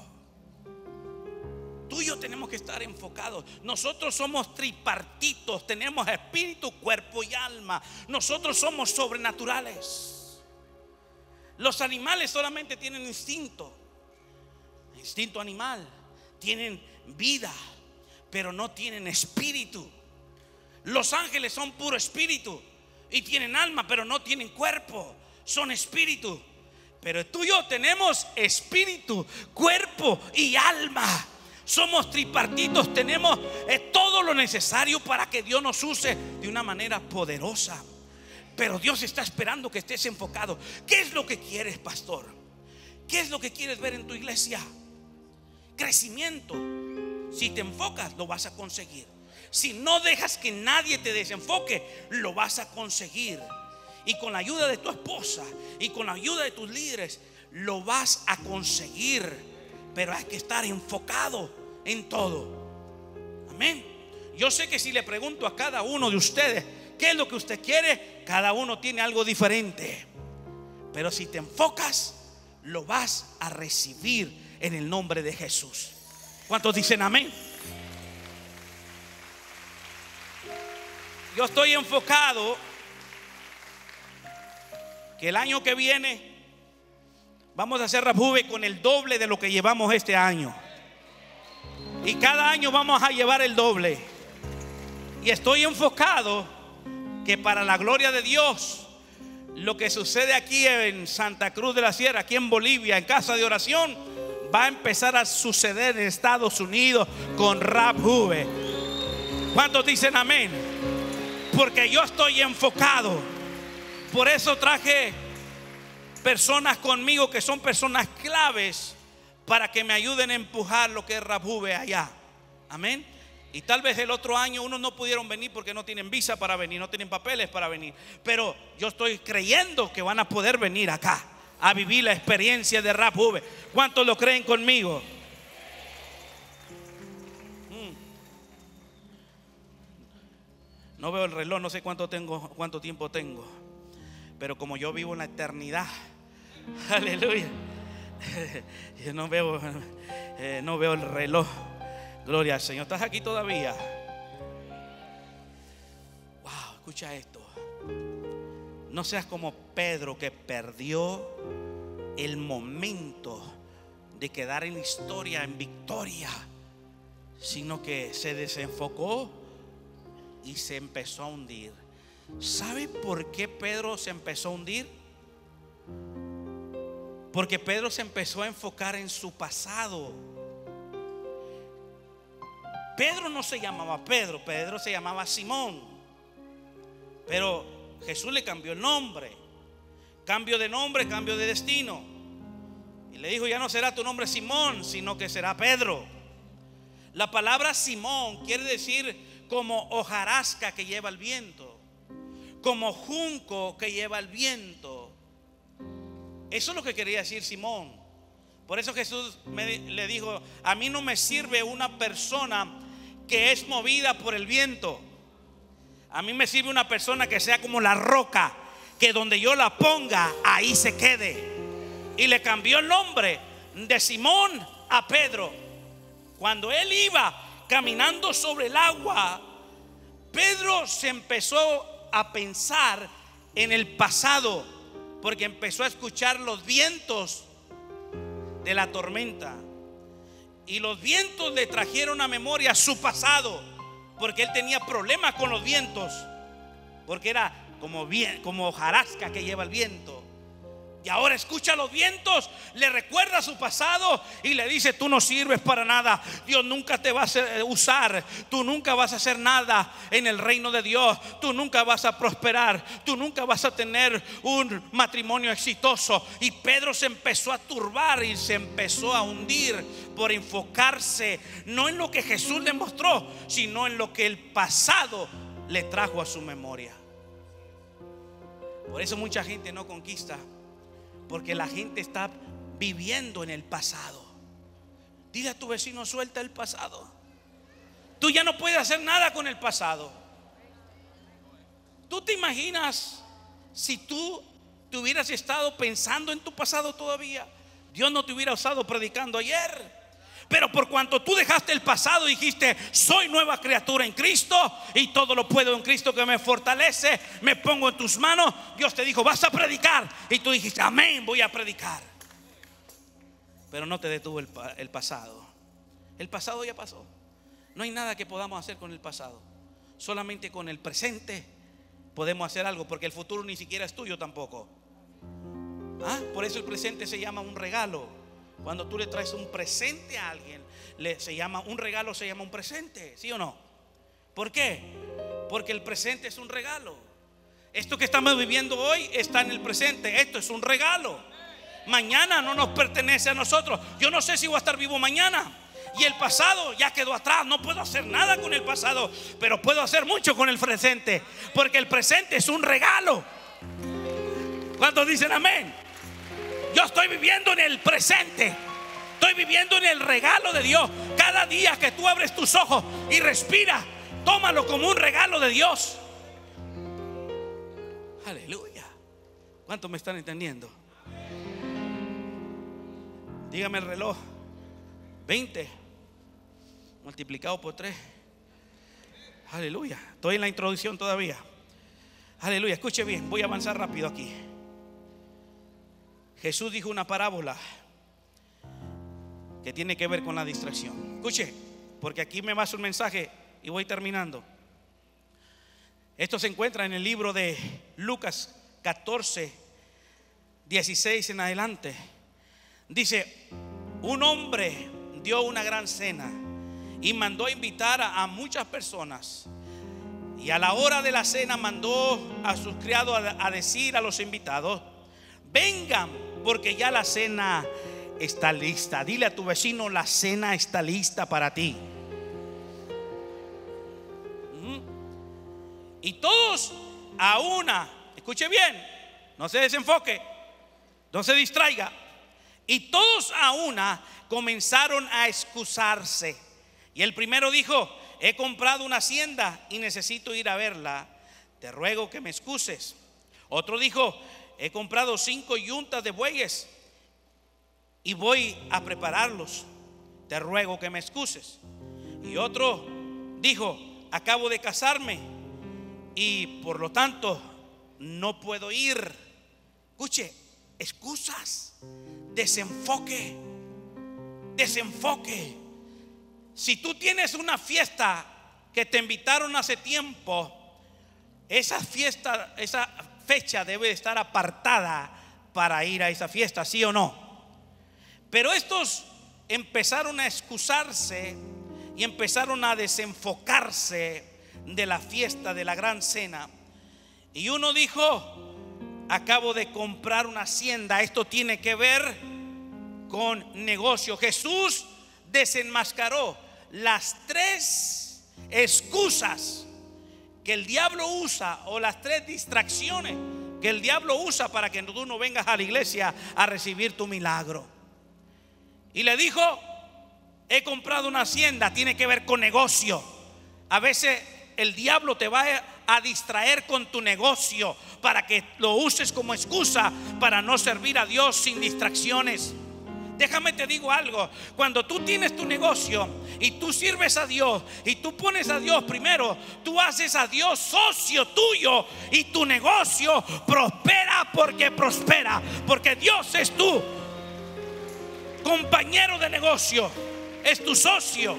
Tú y yo tenemos que estar enfocados. Nosotros somos tripartitos, tenemos espíritu, cuerpo y alma. Nosotros somos sobrenaturales. Los animales solamente tienen instinto animal, tienen vida, pero no tienen espíritu. Los ángeles son puro espíritu y tienen alma, pero no tienen cuerpo, son espíritu. Pero tú y yo tenemos espíritu, cuerpo y alma. Somos tripartitos, tenemos todo lo necesario para que Dios nos use de una manera poderosa. Pero Dios está esperando que estés enfocado. ¿Qué es lo que quieres, pastor? ¿Qué es lo que quieres ver en tu iglesia? Crecimiento. Si te enfocas, lo vas a conseguir. Si no dejas que nadie te desenfoque, lo vas a conseguir. Y con la ayuda de tu esposa y con la ayuda de tus líderes, lo vas a conseguir. Pero hay que estar enfocado en todo. Amén. Yo sé que si le pregunto a cada uno de ustedes qué es lo que usted quiere, cada uno tiene algo diferente. Pero si te enfocas, lo vas a recibir en el nombre de Jesús. ¿Cuántos dicen amén? Yo estoy enfocado que el año que viene vamos a hacer Rapjuve con el doble de lo que llevamos este año. Y cada año vamos a llevar el doble. Y estoy enfocado que para la gloria de Dios, lo que sucede aquí en Santa Cruz de la Sierra, aquí en Bolivia, en Casa de Oración, va a empezar a suceder en Estados Unidos con Rapjuve. ¿Cuántos dicen amén? Porque yo estoy enfocado. Por eso traje personas conmigo que son personas claves para que me ayuden a empujar lo que es Rapjuve allá. Amén. Y tal vez el otro año unos no pudieron venir porque no tienen visa para venir, no tienen papeles para venir. Pero yo estoy creyendo que van a poder venir acá a vivir la experiencia de Rapjuve. ¿Cuántos lo creen conmigo? No veo el reloj, no sé cuánto tiempo tengo. Pero como yo vivo en la eternidad, aleluya, yo no veo el reloj. Gloria al Señor. ¿Estás aquí todavía? Wow, escucha esto. No seas como Pedro, que perdió el momento de quedar en la historia, en victoria, sino que se desenfocó y se empezó a hundir. ¿Sabe por qué Pedro se empezó a hundir? Porque Pedro se empezó a enfocar en su pasado. Pedro no se llamaba Pedro, Pedro se llamaba Simón. Pero Jesús le cambió el nombre. Cambio de nombre, cambio de destino. Y le dijo: ya no será tu nombre Simón, sino que será Pedro. La palabra Simón quiere decir como hojarasca que lleva el viento, como junco que lleva el viento. Eso es lo que quería decir Simón. Por eso Jesús le dijo: a mí no me sirve una persona que es movida por el viento. A mí me sirve una persona que sea como la roca, que donde yo la ponga, ahí se quede. Y le cambió el nombre de Simón a Pedro. Cuando él iba caminando sobre el agua, Pedro se empezó a pensar en el pasado, porque empezó a escuchar los vientos de la tormenta. Y los vientos le trajeron a memoria su pasado, porque él tenía problemas con los vientos, porque era como hojarasca que lleva el viento. Y ahora escucha los vientos, le recuerda su pasado y le dice: tú no sirves para nada, Dios nunca te va a usar, tú nunca vas a hacer nada en el reino de Dios, tú nunca vas a prosperar, tú nunca vas a tener un matrimonio exitoso. Y Pedro se empezó a turbar y se empezó a hundir por enfocarse no en lo que Jesús le mostró, sino en lo que el pasado le trajo a su memoria. Por eso mucha gente no conquista, porque la gente está viviendo en el pasado. Dile a tu vecino: suelta el pasado. Tú ya no puedes hacer nada con el pasado. ¿Tú te imaginas si tú te hubieras estado pensando en tu pasado todavía? Dios no te hubiera usado predicando ayer. Pero por cuanto tú dejaste el pasado y dijiste: soy nueva criatura en Cristo y todo lo puedo en Cristo que me fortalece, me pongo en tus manos. Dios te dijo: vas a predicar. Y tú dijiste: amén, voy a predicar. Pero no te detuvo el pasado. El pasado ya pasó. No hay nada que podamos hacer con el pasado. Solamente con el presente podemos hacer algo, porque el futuro ni siquiera es tuyo tampoco. Por eso el presente se llama un regalo. Cuando tú le traes un presente a alguien, se llama un regalo, se llama un presente, ¿sí o no? ¿Por qué? Porque el presente es un regalo. Esto que estamos viviendo hoy está en el presente. Esto es un regalo. Mañana no nos pertenece a nosotros. Yo no sé si voy a estar vivo mañana. Y el pasado ya quedó atrás. No puedo hacer nada con el pasado, pero puedo hacer mucho con el presente, porque el presente es un regalo. ¿Cuántos dicen amén? Yo estoy viviendo en el presente. Estoy viviendo en el regalo de Dios. Cada día que tú abres tus ojos y respiras, tómalo como un regalo de Dios. Aleluya. ¿Cuántos me están entendiendo? Dígame el reloj. 20 multiplicado por 3. Aleluya. Estoy en la introducción todavía. Aleluya. Escuche bien, voy a avanzar rápido aquí. Jesús dijo una parábola que tiene que ver con la distracción. Escuche, porque aquí me basa un mensaje y voy terminando. Esto se encuentra en el libro de Lucas 14, 16 en adelante. Dice: un hombre dio una gran cena y mandó a invitar a muchas personas. Y a la hora de la cena mandó a sus criados a decir a los invitados: vengan, porque ya la cena está lista. Dile a tu vecino: la cena está lista para ti. Y todos a una, escuche bien, no se desenfoque, no se distraiga. Y todos a una comenzaron a excusarse. Y el primero dijo: he comprado una hacienda y necesito ir a verla, te ruego que me excuses. Otro dijo: he comprado 5 yuntas de bueyes y voy a prepararlos, te ruego que me excuses. Y otro dijo: acabo de casarme y por lo tanto no puedo ir. Escuche, excusas, desenfoque. Si tú tienes una fiesta que te invitaron hace tiempo, esa fiesta, esa fecha debe estar apartada para ir a esa fiesta, ¿sí o no? Pero estos empezaron a excusarse y empezaron a desenfocarse de la fiesta, de la gran cena. Y uno dijo: acabo de comprar una hacienda. Esto tiene que ver con negocio. Jesús desenmascaró las 3 excusas que el diablo usa, o las 3 distracciones que el diablo usa para que tú no vengas a la iglesia a recibir tu milagro. Y le dijo: he comprado una hacienda. Tiene que ver con negocio. A veces el diablo te va a distraer con tu negocio para que lo uses como excusa para no servir a Dios sin distracciones. Déjame te digo algo: cuando tú tienes tu negocio y tú sirves a Dios y tú pones a Dios primero, tú haces a Dios socio tuyo y tu negocio prospera, porque Dios es tu compañero de negocio, es tu socio.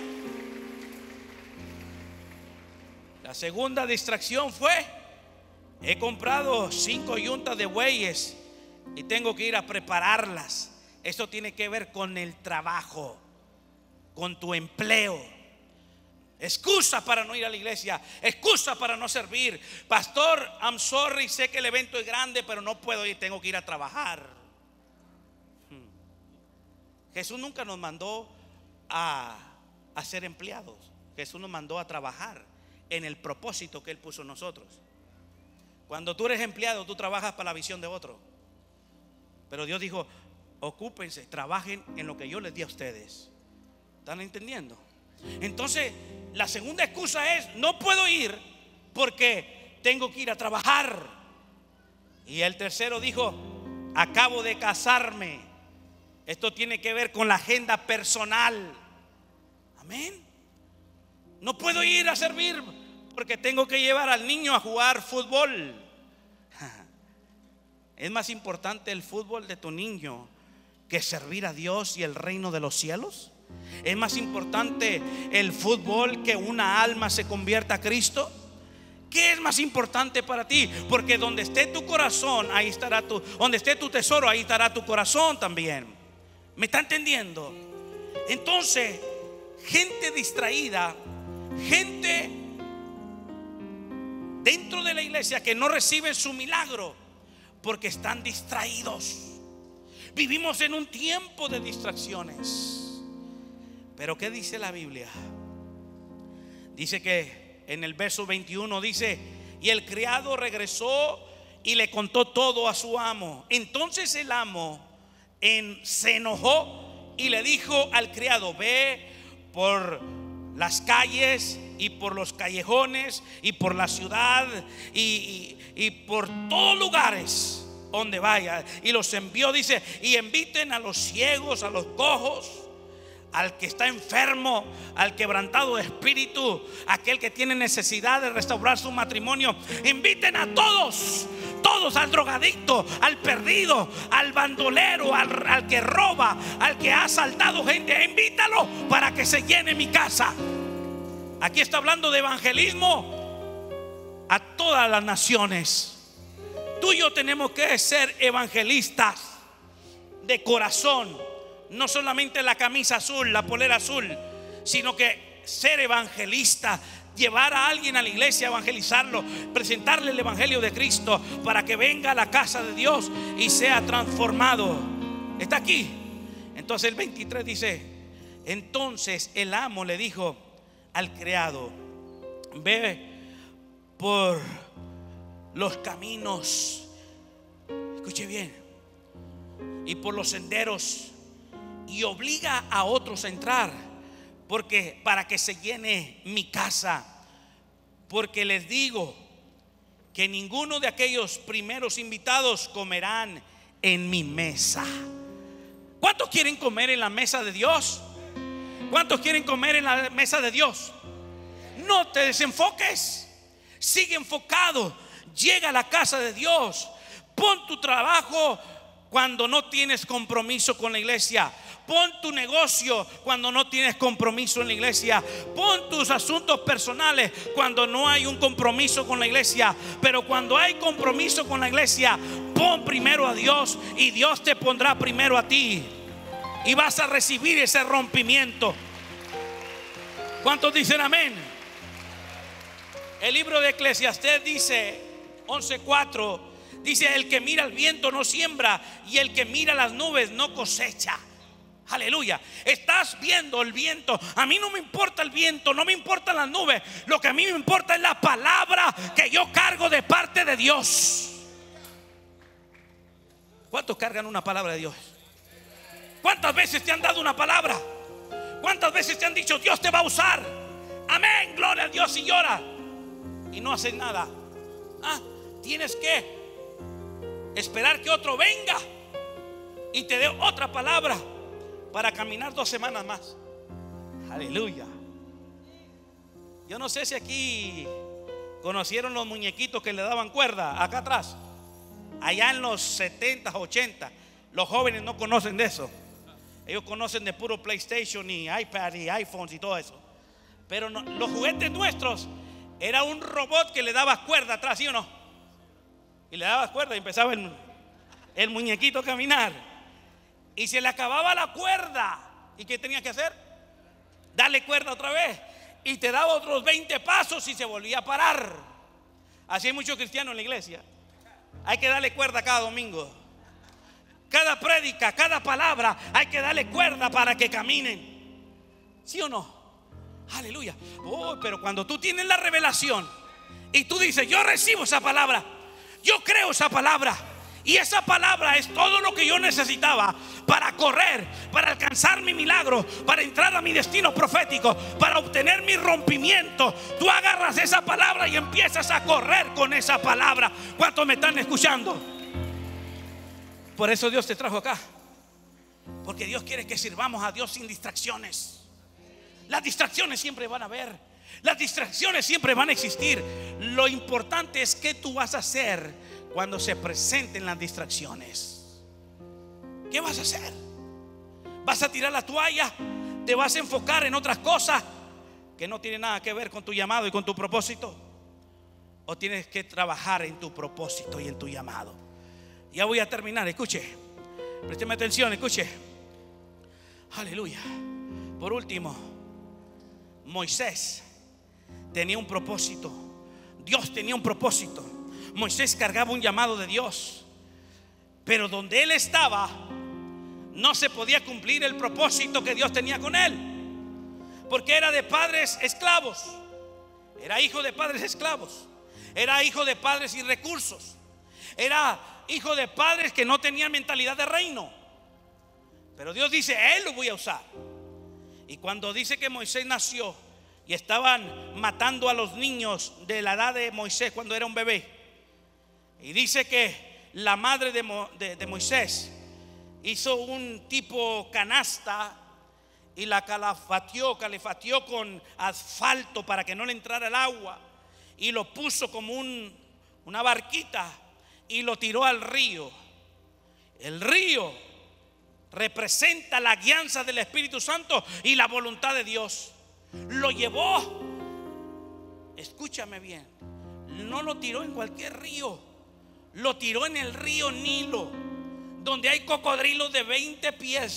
La segunda distracción fue: he comprado 5 yuntas de bueyes y tengo que ir a prepararlas. Esto tiene que ver con el trabajo, con tu empleo. Excusa para no ir a la iglesia, excusa para no servir. Pastor, I'm sorry, sé que el evento es grande, pero no puedo ir, tengo que ir a trabajar. Jesús nunca nos mandó a ser empleados. Jesús nos mandó a trabajar en el propósito que Él puso en nosotros. Cuando tú eres empleado, tú trabajas para la visión de otro. Pero Dios dijo: ocúpense, trabajen en lo que yo les di a ustedes. ¿Están entendiendo? Entonces, la segunda excusa es: no puedo ir porque tengo que ir a trabajar. Y el tercero dijo, acabo de casarme. Esto tiene que ver con la agenda personal. Amén. No puedo ir a servir porque tengo que llevar al niño a jugar fútbol. Es más importante el fútbol de tu niño que servir a Dios y el reino de los cielos. Es más importante el fútbol que una alma se convierta a Cristo. ¿Qué es más importante para ti? Porque donde esté tu corazón, ahí estará donde esté tu tesoro, ahí estará tu corazón también. ¿Me está entendiendo? Entonces, gente distraída, gente dentro de la iglesia que no recibe su milagro porque están distraídos. Vivimos en un tiempo de distracciones. Pero ¿qué dice la Biblia? Dice que en el verso 21 dice, y el criado regresó y le contó todo a su amo. Entonces el amo se enojó y le dijo al criado, ve por las calles y por los callejones y por la ciudad y por todos lugares donde vaya. Y los envió, dice, y inviten a los ciegos, a los cojos, al que está enfermo, al quebrantado de espíritu, aquel que tiene necesidad de restaurar su matrimonio. Inviten a todos, todos, al drogadicto, al perdido, al bandolero, al que roba, al que ha asaltado gente. Invítalo para que se llene mi casa. Aquí está hablando de evangelismo a todas las naciones. Tú y yo tenemos que ser evangelistas de corazón. No solamente la camisa azul, la polera azul, sino que ser evangelista, llevar a alguien a la iglesia, evangelizarlo, presentarle el evangelio de Cristo para que venga a la casa de Dios y sea transformado. Está aquí. Entonces el 23 dice, entonces el amo le dijo al criado, ve por los caminos, escuche bien, y por los senderos, y obliga a otros a entrar, porque para que se llene mi casa. Porque les digo que ninguno de aquellos primeros invitados comerán en mi mesa. ¿Cuántos quieren comer en la mesa de Dios? ¿Cuántos quieren comer en la mesa de Dios? No te desenfoques, sigue enfocado. Llega a la casa de Dios. Pon tu trabajo cuando no tienes compromiso con la iglesia. Pon tu negocio cuando no tienes compromiso en la iglesia. Pon tus asuntos personales cuando no hay un compromiso con la iglesia. Pero cuando hay compromiso con la iglesia, pon primero a Dios y Dios te pondrá primero a ti. Y vas a recibir ese rompimiento. ¿Cuántos dicen amén? El libro de Eclesiastés dice 11:4, dice, el que mira el viento no siembra y el que mira las nubes no cosecha. Aleluya. Estás viendo el viento. A mí no me importa el viento, no me importan las nubes. Lo que a mí me importa es la palabra que yo cargo de parte de Dios. ¿Cuántos cargan una palabra de Dios? ¿Cuántas veces te han dado una palabra? ¿Cuántas veces te han dicho Dios te va a usar? Amén, gloria a Dios, y llora y no haces nada. Tienes que esperar que otro venga y te dé otra palabra para caminar 2 semanas más. Aleluya. Yo no sé si aquí conocieron los muñequitos que le daban cuerda acá atrás. Allá en los 70, 80. Los jóvenes no conocen de eso. Ellos conocen de puro PlayStation y iPad y iPhones y todo eso. Pero no, los juguetes nuestros era un robot que le daba cuerda atrás, ¿sí o no? Y le dabas cuerda y empezaba el muñequito a caminar. Y se le acababa la cuerda. ¿Y qué tenía que hacer? Darle cuerda otra vez. Y te daba otros 20 pasos y se volvía a parar. Así hay muchos cristianos en la iglesia. Hay que darle cuerda cada domingo. Cada prédica, cada palabra, hay que darle cuerda para que caminen. ¿Sí o no? Aleluya. Pero cuando tú tienes la revelación y tú dices, yo recibo esa palabra, yo creo esa palabra, Y esa palabra es todo lo que yo necesitaba para correr, para alcanzar mi milagro, para entrar a mi destino profético, para obtener mi rompimiento. Tú agarras esa palabra y empiezas a correr con esa palabra. ¿Cuántos me están escuchando? Por eso Dios te trajo acá, porque Dios quiere que sirvamos a Dios sin distracciones. Las distracciones siempre van a haber, las distracciones siempre van a existir. Lo importante es qué tú vas a hacer cuando se presenten las distracciones. ¿Qué vas a hacer? ¿Vas a tirar la toalla? ¿Te vas a enfocar en otras cosas que no tienen nada que ver con tu llamado y con tu propósito? ¿O tienes que trabajar en tu propósito y en tu llamado? Ya voy a terminar, escuche, présteme atención, escuche. Aleluya. Por último, Moisés tenía un propósito. Dios tenía un propósito. Moisés cargaba un llamado de Dios, pero donde él estaba no se podía cumplir el propósito que Dios tenía con él, porque era de padres esclavos. Era hijo de padres esclavos. Era hijo de padres sin recursos. Era hijo de padres que no tenían mentalidad de reino. Pero Dios dice: él lo voy a usar. Y cuando dice que Moisés nació y estaban matando a los niños de la edad de Moisés cuando era un bebé, y dice que la madre de Moisés hizo un tipo canasta y la calefateó con asfalto para que no le entrara el agua, y lo puso como una barquita y lo tiró al río. El río representa la guianza del Espíritu Santo y la voluntad de Dios. Lo llevó, escúchame bien, no lo tiró en cualquier río, lo tiró en el río Nilo, donde hay cocodrilos de 20 pies,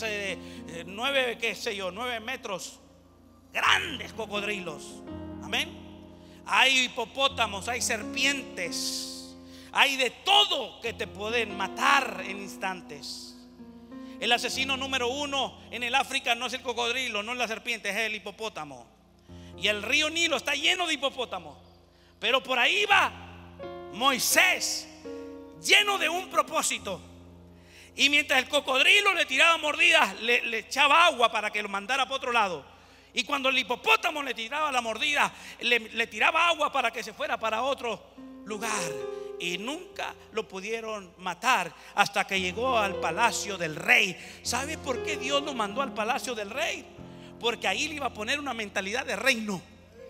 9 metros, grandes cocodrilos. Amén. Hay hipopótamos, hay serpientes, hay de todo que te pueden matar en instantes. El asesino número 1 en el África no es el cocodrilo, no es la serpiente, es el hipopótamo. Y el río Nilo está lleno de hipopótamos. Pero por ahí va Moisés, lleno de un propósito. Y mientras el cocodrilo le tiraba mordidas, le echaba agua para que lo mandara para otro lado. Y cuando el hipopótamo le tiraba la mordida, le tiraba agua para que se fuera para otro lugar. Y nunca lo pudieron matar hasta que llegó al palacio del rey. ¿Sabe por qué Dios lo mandó al palacio del rey? Porque ahí le iba a poner una mentalidad de reino.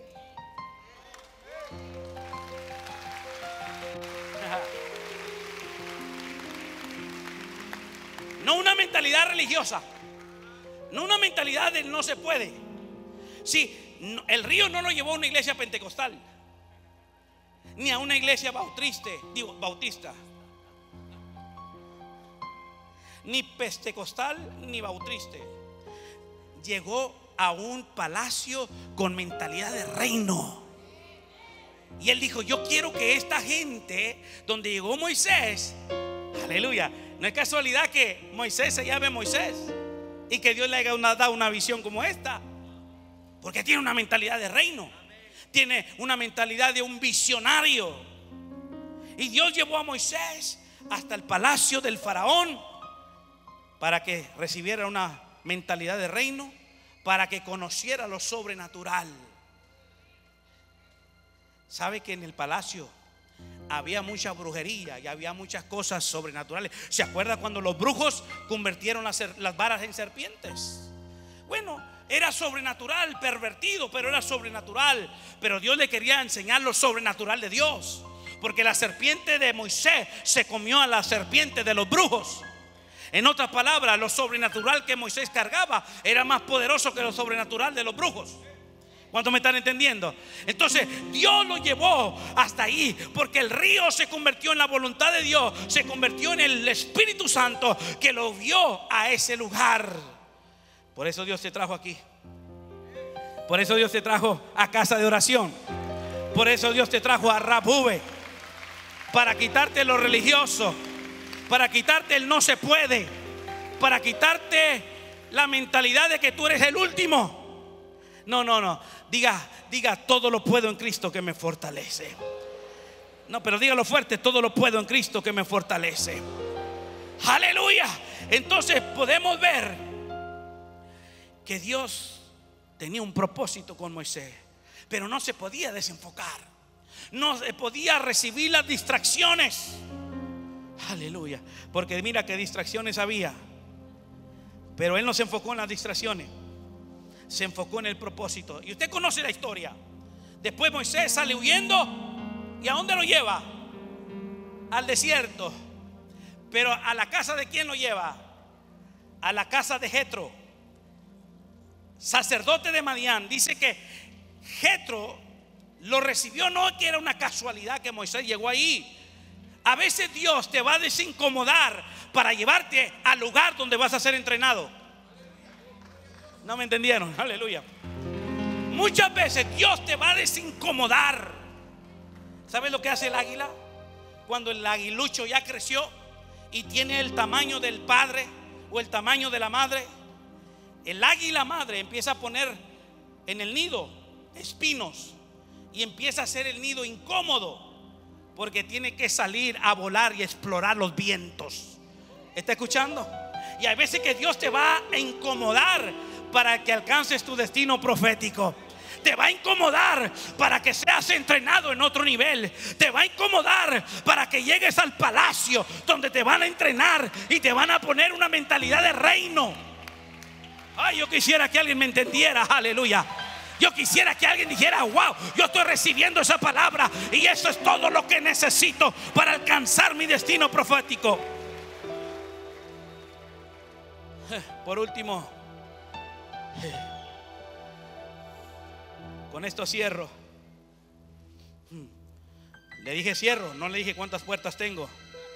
No una mentalidad religiosa, no una mentalidad de no se puede. Sí, el río no lo llevó a una iglesia pentecostal, ni a una iglesia bautista, ni pentecostal ni bautista. Llegó a un palacio con mentalidad de reino. Y él dijo: yo quiero que esta gente, donde llegó Moisés, aleluya, no es casualidad que Moisés se llame Moisés y que Dios le haya dado una visión como esta, porque tiene una mentalidad de reino, tiene una mentalidad de un visionario. Y Dios llevó a Moisés hasta el palacio del faraón para que recibiera una mentalidad de reino, para que conociera lo sobrenatural. ¿Sabe que en el palacio había mucha brujería y había muchas cosas sobrenaturales? ¿Se acuerda cuando los brujos convirtieron las varas en serpientes? Bueno, era sobrenatural, pervertido, pero era sobrenatural. Pero Dios le quería enseñar lo sobrenatural de Dios, porque la serpiente de Moisés se comió a la serpiente de los brujos. En otras palabras, lo sobrenatural que Moisés cargaba era más poderoso que lo sobrenatural de los brujos. ¿Cuántos me están entendiendo? Entonces Dios lo llevó hasta ahí, porque el río se convirtió en la voluntad de Dios, se convirtió en el Espíritu Santo que lo guió a ese lugar. Por eso Dios te trajo aquí. Por eso Dios te trajo a casa de oración. Por eso Dios te trajo a Rabube, para quitarte lo religioso, para quitarte el no se puede, para quitarte la mentalidad de que tú eres el último. No. Diga, todo lo puedo en Cristo que me fortalece. No, pero dígalo fuerte: todo lo puedo en Cristo que me fortalece. Aleluya. Entonces podemos ver que Dios tenía un propósito con Moisés, pero no se podía desenfocar, no se podía recibir las distracciones. Aleluya. Porque mira qué distracciones había, pero él no se enfocó en las distracciones, se enfocó en el propósito. Y usted conoce la historia. Después Moisés sale huyendo. ¿Y a dónde lo lleva? Al desierto. Pero ¿a la casa de quién lo lleva? A la casa de Jetro, sacerdote de Madián. Dice que Jetro lo recibió, no que era una casualidad que Moisés llegó ahí. A veces Dios te va a desincomodar para llevarte al lugar donde vas a ser entrenado. ¿No me entendieron? Aleluya. Muchas veces Dios te va a desincomodar. ¿Sabes lo que hace el águila? Cuando el aguilucho ya creció y tiene el tamaño del padre o el tamaño de la madre, el águila madre empieza a poner en el nido espinos y empieza a hacer el nido incómodo, porque tiene que salir a volar y explorar los vientos. ¿Está escuchando? Y hay veces que Dios te va a incomodar para que alcances tu destino profético. Te va a incomodar para que seas entrenado en otro nivel. Te va a incomodar para que llegues al palacio donde te van a entrenar y te van a poner una mentalidad de reino. Ay, yo quisiera que alguien me entendiera. Aleluya. Yo quisiera que alguien dijera: wow, yo estoy recibiendo esa palabra y eso es todo lo que necesito para alcanzar mi destino profético. Por último, con esto cierro. Le dije cierro, no le dije cuántas puertas tengo.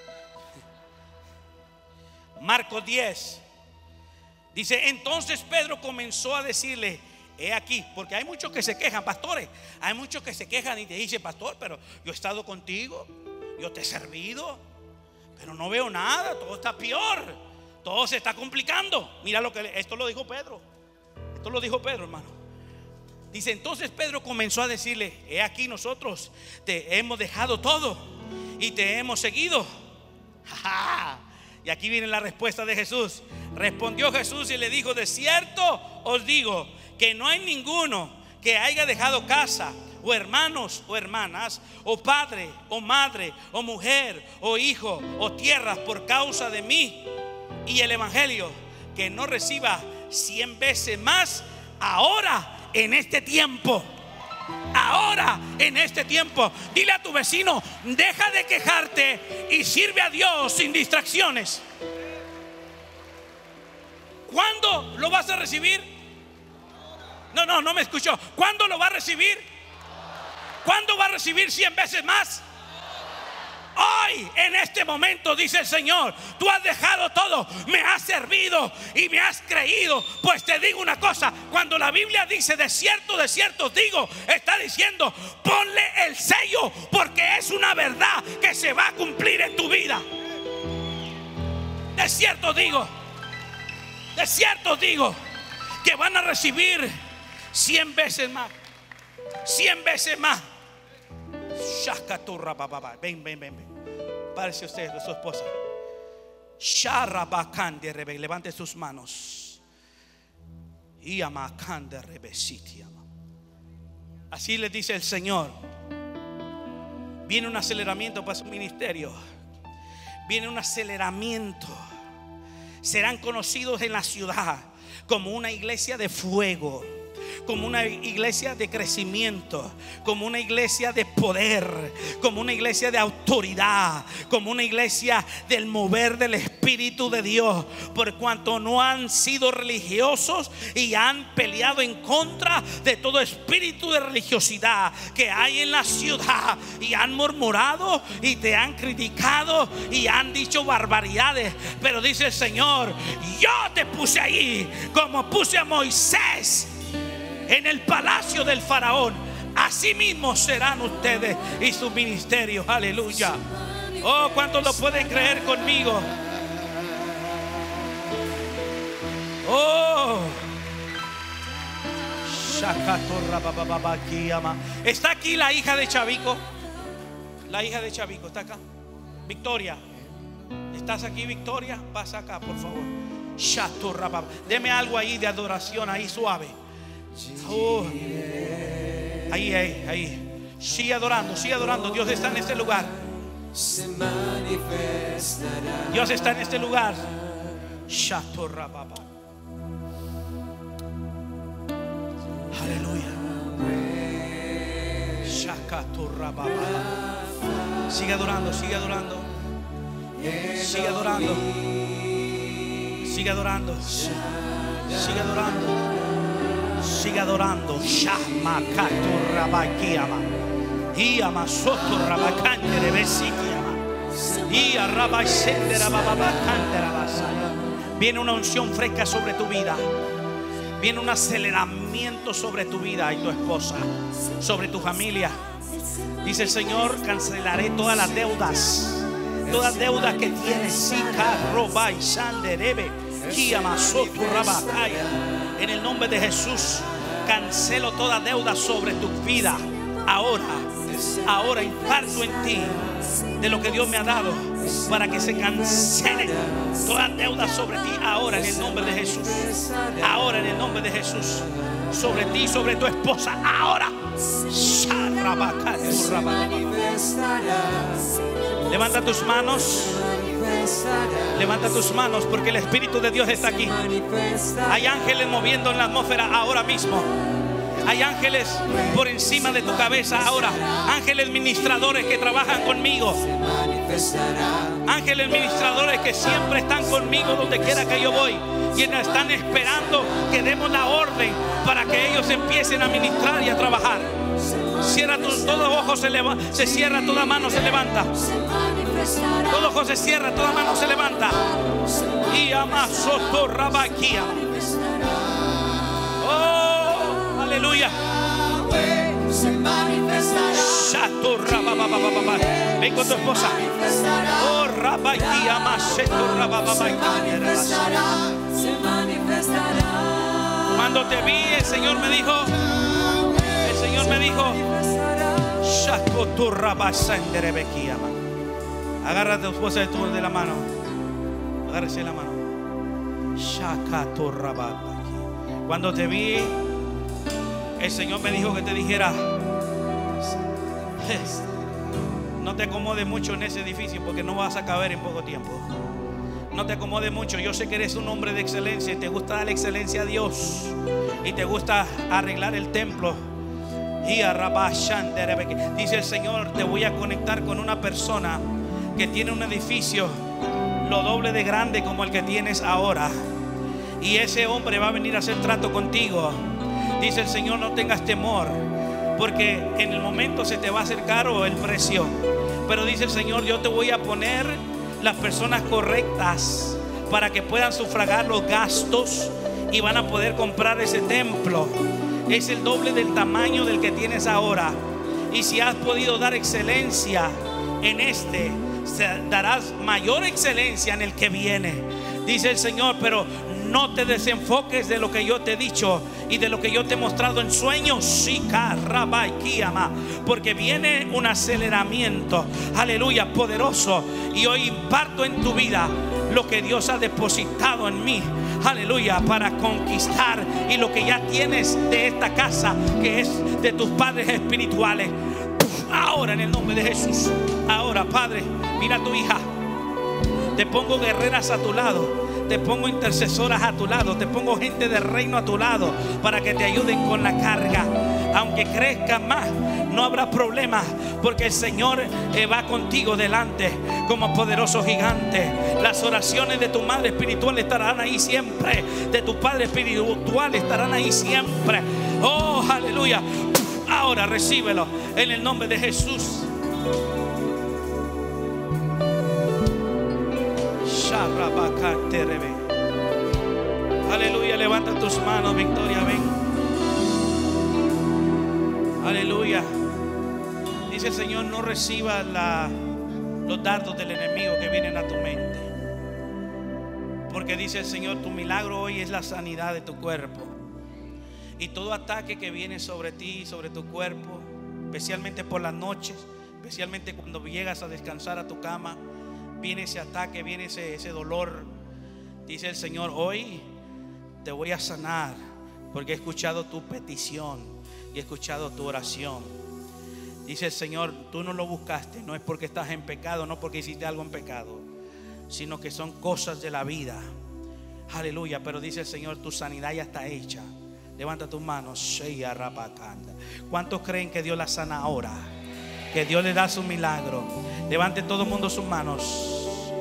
Marcos 10 dice: entonces Pedro comenzó a decirle: he aquí, porque hay muchos que se quejan, pastores. Hay muchos que se quejan y te dicen: pastor, pero yo he estado contigo, yo te he servido, pero no veo nada, todo está peor, todo se está complicando. Mira lo que esto lo dijo Pedro. Esto lo dijo Pedro, hermano. Dice: entonces Pedro comenzó a decirle: he aquí, nosotros te hemos dejado todo y te hemos seguido. Y aquí viene la respuesta de Jesús. Respondió Jesús y le dijo: de cierto os digo que no hay ninguno que haya dejado casa, o hermanos, o hermanas, o padre, o madre, o mujer, o hijo, o tierras por causa de mí y el evangelio, que no reciba 100 veces más ahora en este tiempo. Ahora en este tiempo. Dile a tu vecino: deja de quejarte y sirve a Dios sin distracciones. ¿Cuándo lo vas a recibir? No me escuchó. ¿Cuándo lo va a recibir? ¿Cuándo va a recibir 100 veces más? Hoy, en este momento, dice el Señor: tú has dejado todo, me has servido y me has creído. Pues te digo una cosa: cuando la Biblia dice de cierto os digo, está diciendo: ponle el sello, porque es una verdad que se va a cumplir en tu vida. De cierto os digo que van a recibir 100 veces más. 100 veces más. Ven. Párese usted de su esposa. Levante sus manos. Así les dice el Señor: viene un aceleramiento para su ministerio. Viene un aceleramiento. Serán conocidos en la ciudad como una iglesia de fuego, como una iglesia de crecimiento, como una iglesia de poder, como una iglesia de autoridad, como una iglesia del mover del Espíritu de Dios, por cuanto no han sido religiosos y han peleado en contra de todo espíritu de religiosidad que hay en la ciudad, y han murmurado y te han criticado y han dicho barbaridades. Pero dice el Señor: yo te puse ahí, como puse a Moisés en el palacio del faraón. Así mismo serán ustedes y su ministerio. Aleluya. Oh, ¿cuántos lo pueden creer conmigo? Oh, ¿está aquí la hija de Chavico? La hija de Chavico está acá. Victoria, ¿estás aquí, Victoria? Pasa acá, por favor. Deme algo ahí de adoración, ahí suave. Ahí. Sigue adorando, sigue adorando. Dios está en este lugar. Dios está en este lugar. Aleluya. Sigue adorando, sigue adorando. Sigue adorando. Sigue adorando. Sigue adorando. Sigue adorando. Shama katurrabakiama. Iama soturrabakandere besikiama. Ia rabasendera bababakandera basaya. Viene una unción fresca sobre tu vida. Viene un aceleramiento sobre tu vida y tu esposa, sobre tu familia. Dice el Señor: cancelaré todas las deudas. Todas deudas que tienes. En el nombre de Jesús, cancelo toda deuda sobre tu vida. Ahora imparto en ti de lo que Dios me ha dado, para que se cancelen todas deudas sobre ti ahora, en el nombre de Jesús. Ahora, en el nombre de Jesús, sobre ti, sobre tu esposa, ahora. Levanta tus manos. Levanta tus manos, porque el Espíritu de Dios está aquí. Hay ángeles moviendo en la atmósfera ahora mismo. Hay ángeles por encima de tu cabeza ahora. Ángeles ministradores que trabajan conmigo. Ángeles ministradores que siempre están conmigo donde quiera que yo voy. Y están esperando que demos la orden para que ellos empiecen a ministrar y a trabajar. Cierra todo ojo, se cierra, toda mano se levanta. Todo ojo se cierra, toda mano se levanta. Y amasoto rabaquía. Oh, aleluya. Ven con tu esposa. Oh, rabaquía, maseto rabaquía. Cuando te vi, el Señor me dijo. Agarra a tu esposa de la mano. Agárrese la mano. Cuando te vi, el Señor me dijo que te dijera: no te acomodes mucho en ese edificio, porque no vas a caber en poco tiempo. No te acomodes mucho. Yo sé que eres un hombre de excelencia y te gusta dar excelencia a Dios, y te gusta arreglar el templo. Dice el Señor: te voy a conectar con una persona que tiene un edificio lo doble de grande como el que tienes ahora, y ese hombre va a venir a hacer trato contigo. Dice el Señor: no tengas temor, porque en el momento se te va a hacer caro el precio, pero dice el Señor: yo te voy a poner las personas correctas para que puedan sufragar los gastos y van a poder comprar ese templo. Es el doble del tamaño del que tienes ahora. Y si has podido dar excelencia en este, darás mayor excelencia en el que viene. Dice el Señor: pero no te desenfoques de lo que yo te he dicho y de lo que yo te he mostrado en sueños. Porque viene un aceleramiento, aleluya, poderoso. Y hoy imparto en tu vida lo que Dios ha depositado en mí, aleluya, para conquistar, y lo que ya tienes de esta casa, que es de tus padres espirituales. Ahora, en el nombre de Jesús. Ahora, Padre, mira a tu hija. Te pongo guerreras a tu lado. Te pongo intercesoras a tu lado. Te pongo gente del reino a tu lado, para que te ayuden con la carga. Aunque crezca más, no habrá problema, porque el Señor va contigo delante como poderoso gigante. Las oraciones de tu madre espiritual estarán ahí siempre. De tu padre espiritual estarán ahí siempre. Oh, aleluya. Ahora recíbelo en el nombre de Jesús. Aleluya. Levanta tus manos, Victoria, ven. Aleluya. Dice el Señor: no recibas los dardos del enemigo que vienen a tu mente, porque dice el Señor: tu milagro hoy es la sanidad de tu cuerpo. Y todo ataque que viene sobre ti, sobre tu cuerpo, especialmente por las noches, especialmente cuando llegas a descansar a tu cama, viene ese ataque, viene ese dolor. Dice el Señor: hoy te voy a sanar, porque he escuchado tu petición y he escuchado tu oración. Dice el Señor: tú no lo buscaste, no es porque estás en pecado, no porque hiciste algo en pecado, sino que son cosas de la vida. Aleluya. Pero dice el Señor: tu sanidad ya está hecha. Levanta tus manos. ¿Cuántos creen que Dios la sana ahora? Que Dios le da su milagro. Levante todo el mundo sus manos.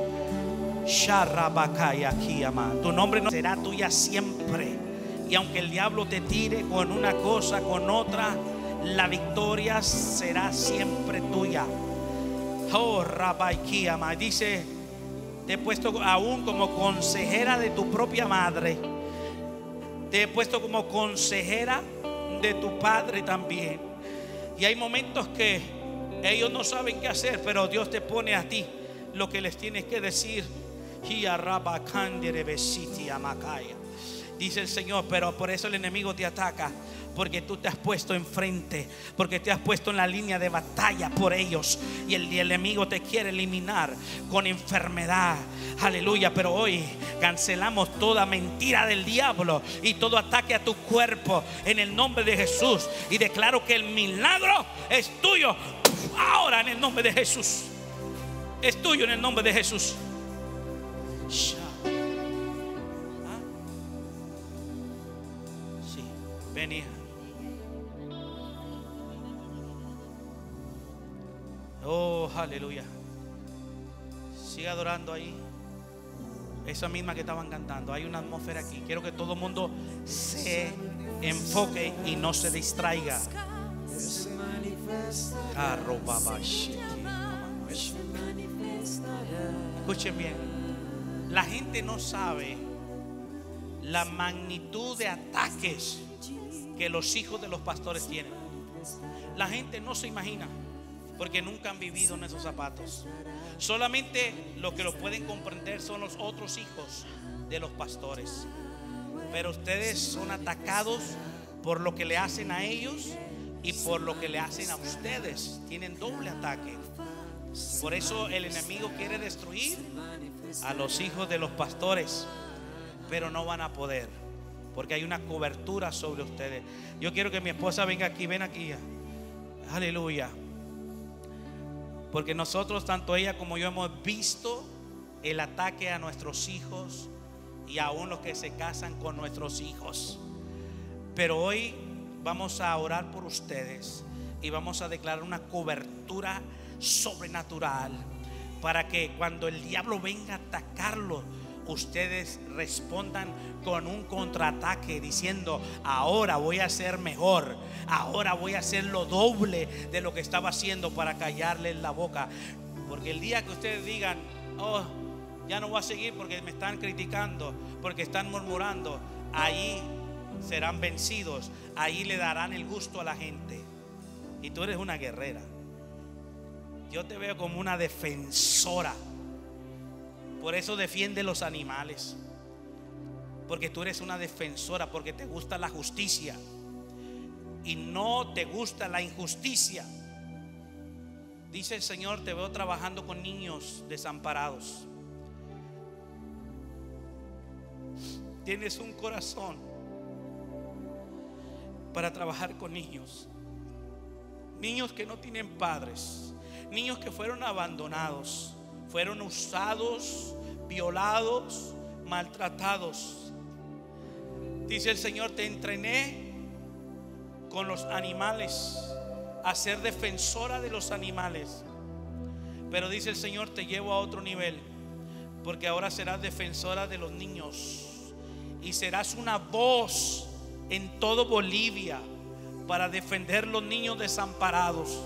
Tu nombre no será tuya siempre. Y aunque el diablo te tire con una cosa, con otra, la victoria será siempre tuya. Oh, Rabaikiama. Dice: te he puesto aún como consejera de tu propia madre. Te he puesto como consejera de tu padre también. Y hay momentos que ellos no saben qué hacer, pero Dios te pone a ti lo que les tienes que decir. Dice el Señor: pero por eso el enemigo te ataca, porque tú te has puesto enfrente, porque te has puesto en la línea de batalla por ellos. Y el enemigo te quiere eliminar con enfermedad. Aleluya. Pero hoy cancelamos toda mentira del diablo y todo ataque a tu cuerpo en el nombre de Jesús. Y declaro que el milagro es tuyo ahora en el nombre de Jesús. Es tuyo en el nombre de Jesús. Sí, ven, hija. Oh, aleluya. Sigue adorando ahí. Esa misma que estaban cantando. Hay una atmósfera aquí. Quiero que todo el mundo se enfoque y no se distraiga. Escuchen bien. La gente no sabe la magnitud de ataques que los hijos de los pastores tienen. La gente no se imagina, porque nunca han vivido en esos zapatos. Solamente los que lo pueden comprender son los otros hijos de los pastores. Pero ustedes son atacados por lo que le hacen a ellos y por lo que le hacen a ustedes. Tienen doble ataque. Por eso el enemigo quiere destruir a los hijos de los pastores, pero no van a poder, porque hay una cobertura sobre ustedes. Yo quiero que mi esposa venga aquí. Ven aquí. Aleluya. Porque nosotros, tanto ella como yo, hemos visto el ataque a nuestros hijos y aún los que se casan con nuestros hijos. Pero hoy vamos a orar por ustedes y vamos a declarar una cobertura sobrenatural para que cuando el diablo venga a atacarlo, ustedes respondan con un contraataque diciendo: ahora voy a ser mejor, ahora voy a hacer lo doble de lo que estaba haciendo para callarles la boca. Porque el día que ustedes digan: oh, ya no voy a seguir porque me están criticando, porque están murmurando, ahí serán vencidos, ahí le darán el gusto a la gente. Y tú eres una guerrera. Yo te veo como una defensora. Por eso defiende los animales, porque tú eres una defensora, porque te gusta la justicia y no te gusta la injusticia. Dice el Señor: te veo trabajando con niños desamparados. Tienes un corazón para trabajar con niños. Niños que no tienen padres, niños que fueron abandonados, fueron usados, violados, maltratados. Dice el Señor: te entrené con los animales, a ser defensora de los animales. Pero dice el Señor: te llevo a otro nivel, porque ahora serás defensora de los niños y serás una voz en todo Bolivia para defender los niños desamparados.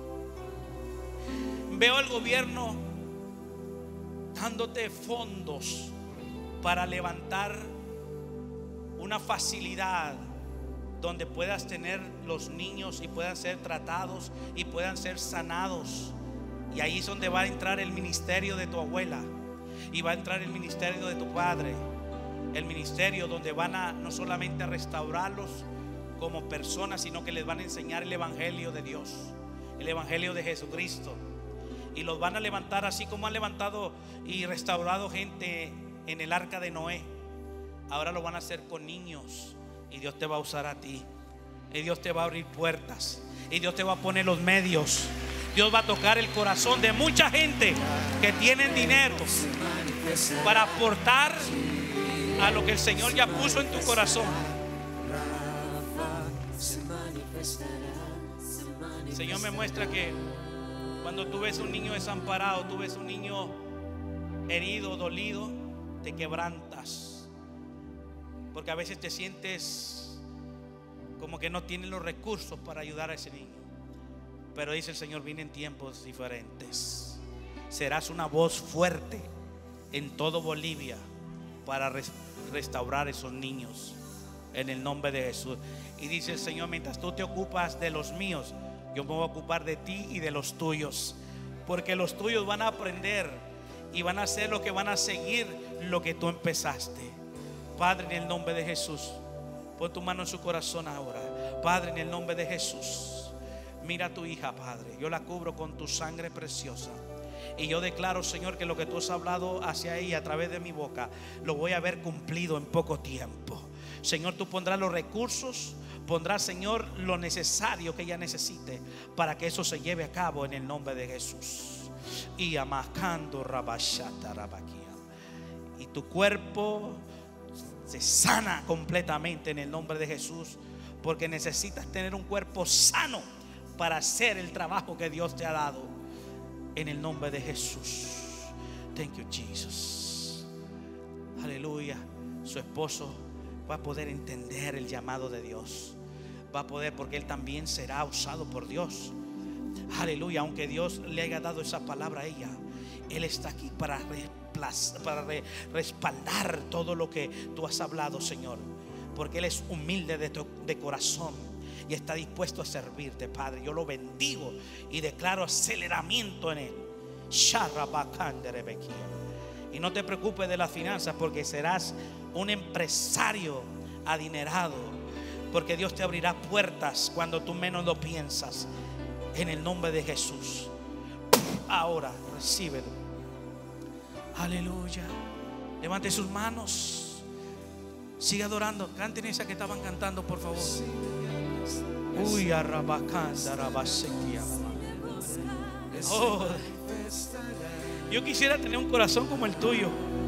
Veo al gobierno dándote fondos para levantar una facilidad donde puedas tener los niños y puedan ser tratados y puedan ser sanados. Y ahí es donde va a entrar el ministerio de tu abuela y va a entrar el ministerio de tu padre. El ministerio donde van a no solamente a restaurarlos como personas, sino que les van a enseñar el evangelio de Dios. el evangelio de Jesucristo. Y los van a levantar así como han levantado y restaurado gente en el arca de Noé. Ahora lo van a hacer con niños. Y Dios te va a usar a ti. Y Dios te va a abrir puertas. Y Dios te va a poner los medios. Dios va a tocar el corazón de mucha gente que tienen dinero para aportar a lo que el Señor ya puso en tu corazón. El Señor me muestra que cuando tú ves un niño desamparado, tú ves un niño herido, dolido, te quebrantas. Porque a veces te sientes como que no tienes los recursos para ayudar a ese niño. Pero dice el Señor, vienen tiempos diferentes. Serás una voz fuerte en todo Bolivia para restaurar esos niños en el nombre de Jesús. Y dice el Señor, mientras tú te ocupas de los míos, yo me voy a ocupar de ti y de los tuyos. Porque los tuyos van a aprender y van a hacer lo que van a seguir lo que tú empezaste. Padre, en el nombre de Jesús, pon tu mano en su corazón ahora. Padre, en el nombre de Jesús, mira a tu hija, Padre. Yo la cubro con tu sangre preciosa. Y yo declaro, Señor, que lo que tú has hablado hacia ella a través de mi boca, lo voy a ver cumplido en poco tiempo. Señor, tú pondrás los recursos, pondrás, Señor, lo necesario que ella necesite para que eso se lleve a cabo en el nombre de Jesús. Y amacando rabashata rabakia. Y tu cuerpo se sana completamente en el nombre de Jesús, porque necesitas tener un cuerpo sano para hacer el trabajo que Dios te ha dado en el nombre de Jesús. Thank you, Jesus. Aleluya. Su esposo va a poder entender el llamado de Dios. Va a poder, porque él también será usado por Dios. Aleluya. Aunque Dios le haya dado esa palabra a ella, él está aquí para respaldar todo lo que tú has hablado, Señor. Porque él es humilde de corazón y está dispuesto a servirte, Padre. Yo lo bendigo y declaro aceleramiento en él. Y no te preocupes de las finanzas, porque serás un empresario adinerado, porque Dios te abrirá puertas cuando tú menos lo piensas, en el nombre de Jesús. Ahora recíbelo. Aleluya. Levante sus manos. Sigue adorando. Canten esa que estaban cantando, por favor. Uy, arrabacanda, arrabasequia. Oh, yo quisiera tener un corazón como el tuyo,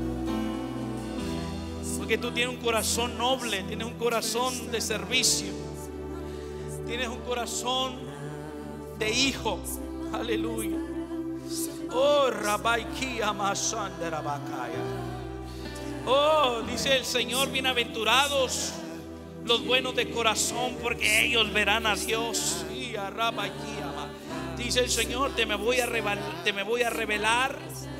porque tú tienes un corazón noble, tienes un corazón de servicio, tienes un corazón de hijo. Aleluya. Oh, rabaikia masanda rabakaya. Oh, dice el Señor, bienaventurados los buenos de corazón, porque ellos verán a Dios. Dice el Señor, te me voy a revelar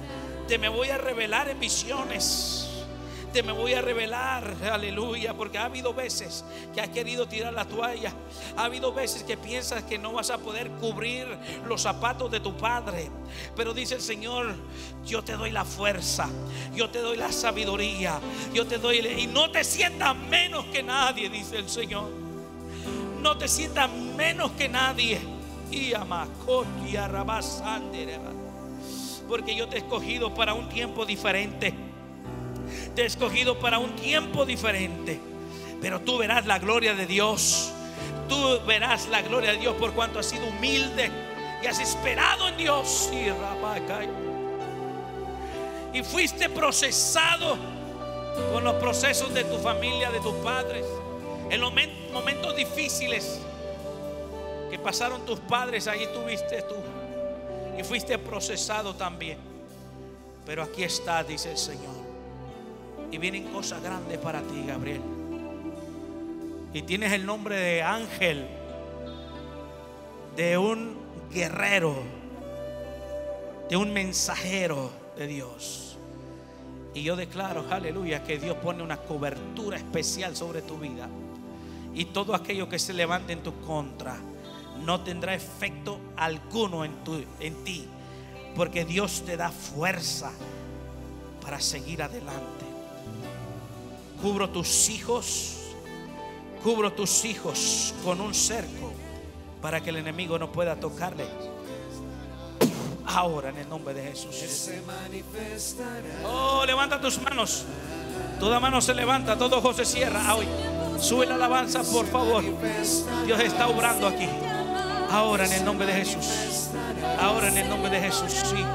en visiones. Te me voy a revelar, aleluya, porque ha habido veces que has querido tirar la toalla. Ha habido veces que piensas que no vas a poder cubrir los zapatos de tu padre. Pero dice el Señor, yo te doy la fuerza, yo te doy la sabiduría, yo te doy, y no te sientas menos que nadie, dice el Señor. No te sientas menos que nadie. Porque yo te he escogido para un tiempo diferente. Te he escogido para un tiempo diferente. Pero tú verás la gloria de Dios. Tú verás la gloria de Dios por cuanto has sido humilde y has esperado en Dios. Y fuiste procesado con los procesos de tu familia, de tus padres. En los momentos difíciles que pasaron tus padres, ahí estuviste tú. Y fuiste procesado también. Pero aquí estás, dice el Señor. Y vienen cosas grandes para ti, Gabriel. Y tienes el nombre de ángel, de un guerrero, de un mensajero de Dios. Y yo declaro, aleluya, que Dios pone una cobertura especial sobre tu vida. Y todo aquello que se levante en tu contra no tendrá efecto alguno en ti, porque Dios te da fuerza para seguir adelante. Cubro tus hijos con un cerco para que el enemigo no pueda tocarle. Ahora en el nombre de Jesús. Oh, levanta tus manos. Toda mano se levanta, todo ojo se cierra. Hoy sube la alabanza, por favor. Dios está obrando aquí. Ahora en el nombre de Jesús. Ahora en el nombre de Jesús.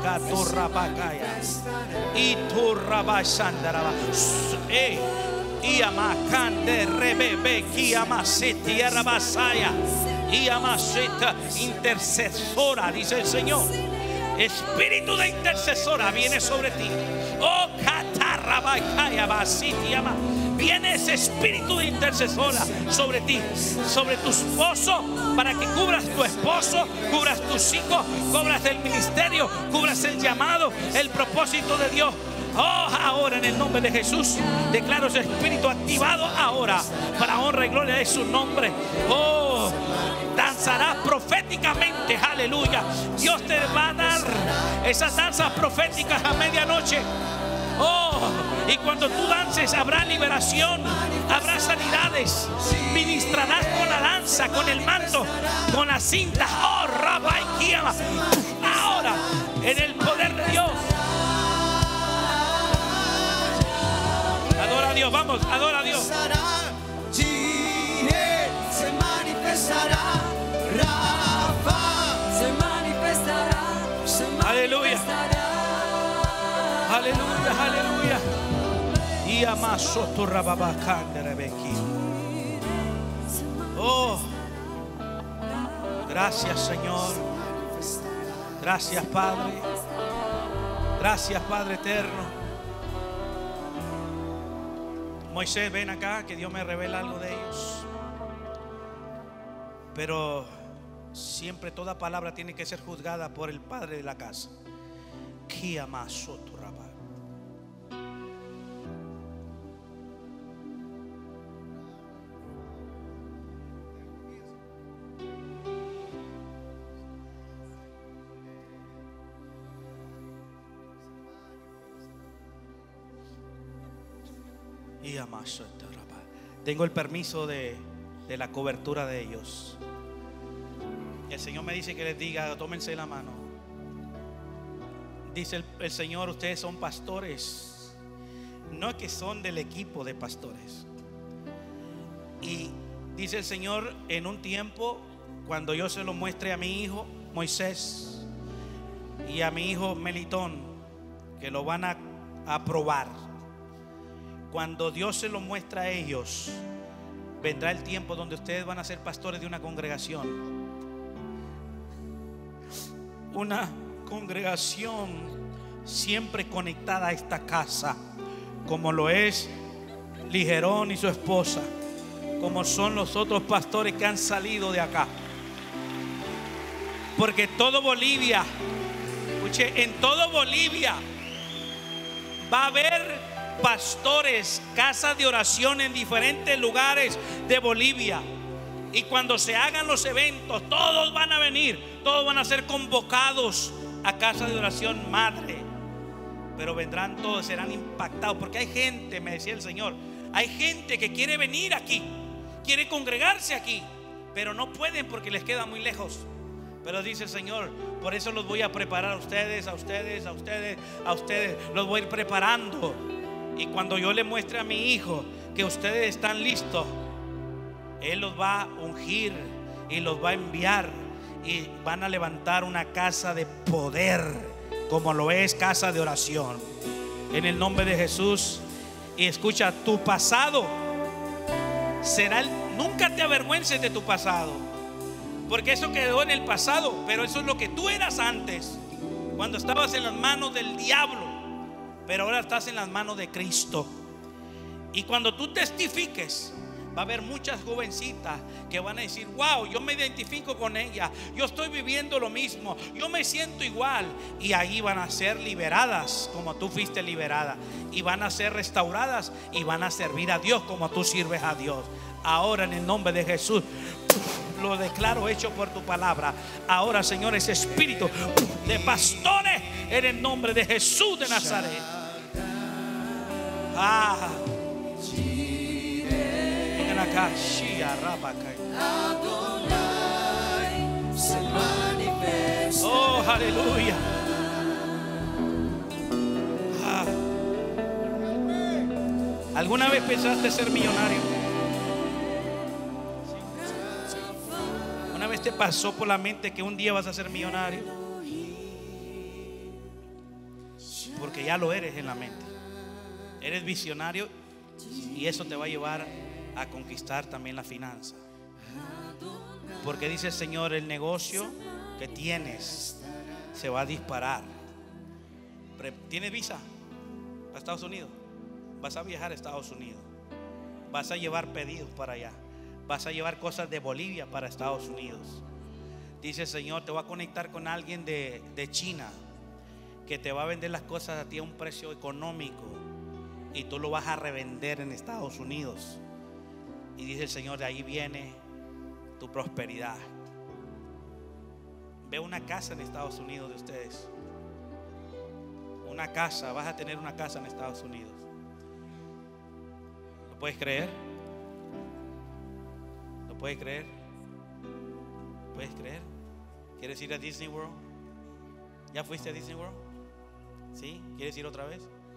Y tu rabashandaraba. Y amacande rebebe ki amaseti rabasaya. Y amaseta intercesora, dice el Señor. Espíritu de intercesora viene sobre ti. Oh, catarrabacaya basiti ama. Viene ese espíritu de intercesora sobre ti, sobre tu esposo, para que cubras tu esposo, cubras tus hijos, cubras el ministerio, cubras el llamado, el propósito de Dios. Oh, ahora en el nombre de Jesús declaro ese espíritu activado ahora para honra y gloria de su nombre. Oh, danzarás proféticamente, aleluya. Dios te va a dar esas danzas proféticas a medianoche. Oh, y cuando tú dances habrá liberación, habrá sanidades. Ministrarás con la danza, con el manto, con la cinta. Oh, Rabbi Kiama. Ahora en el poder de Dios. Adora a Dios, vamos, adora a Dios. Se manifestará, Rafa se manifestará, Aleluya. Aleluya, aleluya. Y amaso tu rababacán rebeki. Oh, gracias, Señor. Gracias, Padre. Gracias, Padre eterno. Moisés, ven acá, que Dios me revela algo de ellos. Pero siempre toda palabra tiene que ser juzgada por el padre de la casa. Tengo el permiso de la cobertura de ellos. El Señor me dice que les diga, tómense la mano. Dice el Señor, ustedes son pastores, no que son del equipo de pastores. Y dice el Señor, en un tiempo, cuando yo se lo muestre a mi hijo Moisés y a mi hijo Melitón, que lo van a aprobar, cuando Dios se lo muestra a ellos, vendrá el tiempo donde ustedes van a ser pastores de una congregación. Una congregación siempre conectada a esta casa, como lo es Ligerón y su esposa, como son los otros pastores que han salido de acá. Porque todo Bolivia, escuche, en todo Bolivia va a haber pastores, casas de oración en diferentes lugares de Bolivia. Y cuando se hagan los eventos, todos van a venir, todos van a ser convocados a casa de oración madre. Pero vendrán todos, serán impactados, porque hay gente, me decía el Señor, hay gente que quiere venir aquí, quiere congregarse aquí, pero no pueden porque les queda muy lejos. Pero dice el Señor, por eso los voy a preparar a ustedes, a ustedes, a ustedes, a ustedes, los voy a ir preparando. Y cuando yo le muestre a mi hijo que ustedes están listos, Él los va a ungir y los va a enviar, y van a levantar una casa de poder, como lo es casa de oración, en el nombre de Jesús. Y escucha, tu pasado será nunca te avergüences de tu pasado, porque eso quedó en el pasado. Pero eso es lo que tú eras antes, cuando estabas en las manos del diablo. Pero ahora estás en las manos de Cristo. Y cuando tú testifiques, va a haber muchas jovencitas que van a decir: wow, yo me identifico con ella, yo estoy viviendo lo mismo, yo me siento igual. Y ahí van a ser liberadas como tú fuiste liberada, y van a ser restauradas y van a servir a Dios como tú sirves a Dios. Ahora en el nombre de Jesús lo declaro hecho por tu palabra. Ahora, Señor, ese espíritu de pastores en el nombre de Jesús de Nazaret. Vengan acá, Oh, aleluya. ¿Alguna vez pensaste ser millonario? ¿Una vez te pasó por la mente que un día vas a ser millonario? Porque ya lo eres en la mente. Eres visionario y eso te va a llevar a conquistar también la finanza. Porque dice el Señor, el negocio que tienes se va a disparar. ¿Tienes visa para Estados Unidos? Vas a viajar a Estados Unidos. Vas a llevar pedidos para allá. Vas a llevar cosas de Bolivia para Estados Unidos. Dice el Señor, te va a conectar con alguien de China que te va a vender las cosas a ti a un precio económico y tú lo vas a revender en Estados Unidos. Y dice el Señor, de ahí viene tu prosperidad. Ve una casa en Estados Unidos de ustedes. Una casa, vas a tener una casa en Estados Unidos. ¿Lo puedes creer? ¿Lo puedes creer? ¿Puedes creer? ¿Quieres ir a Disney World? ¿Ya fuiste a Disney World? ¿Sí? ¿Quieres ir otra vez?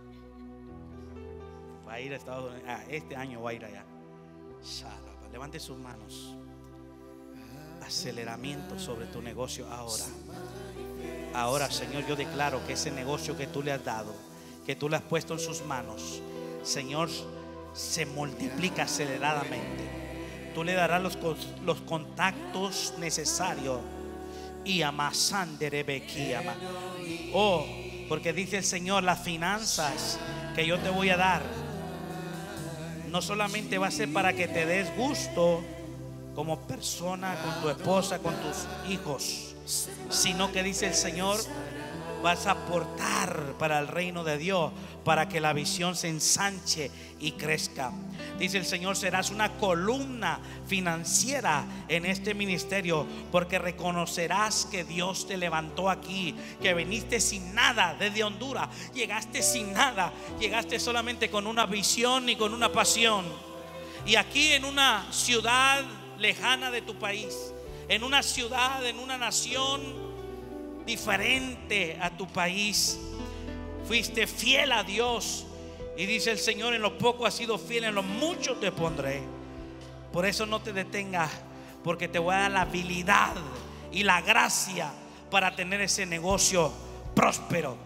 Va a ir a Estados Unidos. Este año va a ir allá. Levante sus manos. Aceleramiento sobre tu negocio ahora. Ahora, Señor, yo declaro que ese negocio que tú le has dado, que tú le has puesto en sus manos, Señor, se multiplica aceleradamente. Tú le darás los contactos necesarios. Y amasanderebequiama. Oh, porque dice el Señor, las finanzas que yo te voy a dar no solamente va a ser para que te des gusto como persona, con tu esposa, con tus hijos, sino que dice el Señor, vas a aportar para el reino de Dios, para que la visión se ensanche y crezca. Dice el Señor, serás una columna financiera en este ministerio, porque reconocerás que Dios te levantó aquí, que viniste sin nada desde Honduras, llegaste sin nada, llegaste solamente con una visión y con una pasión. Y aquí en una ciudad lejana de tu país, en una ciudad, en una nación diferente a tu país, fuiste fiel a Dios. Y dice el Señor, en lo poco has sido fiel, en lo mucho te pondré. Por eso no te detengas, porque te voy a dar la habilidad y la gracia para tener ese negocio próspero.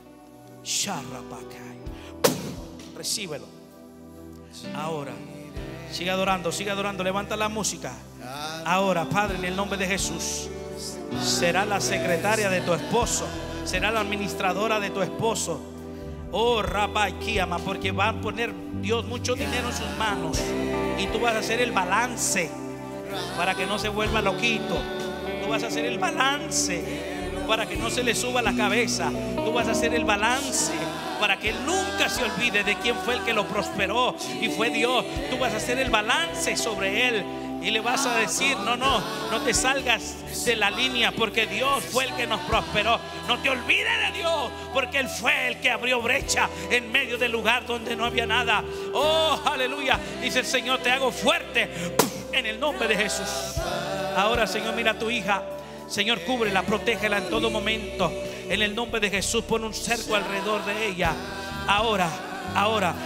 Recíbelo. Ahora, sigue adorando, levanta la música. Ahora, Padre, en el nombre de Jesús, será la secretaria de tu esposo, será la administradora de tu esposo. Oh, Rabbi Kiama, porque va a poner Dios mucho dinero en sus manos y tú vas a hacer el balance para que no se vuelva loquito. Tú vas a hacer el balance para que no se le suba la cabeza. Tú vas a hacer el balance para que él nunca se olvide de quién fue el que lo prosperó y fue Dios. Tú vas a hacer el balance sobre él y le vas a decir, no te salgas de la línea, porque Dios fue el que nos prosperó. No te olvides de Dios, porque Él fue el que abrió brecha en medio del lugar donde no había nada. Oh, aleluya. Dice el Señor, te hago fuerte en el nombre de Jesús. Ahora, Señor, mira a tu hija. Señor, cúbrela, protégela en todo momento. En el nombre de Jesús, pon un cerco alrededor de ella. Ahora,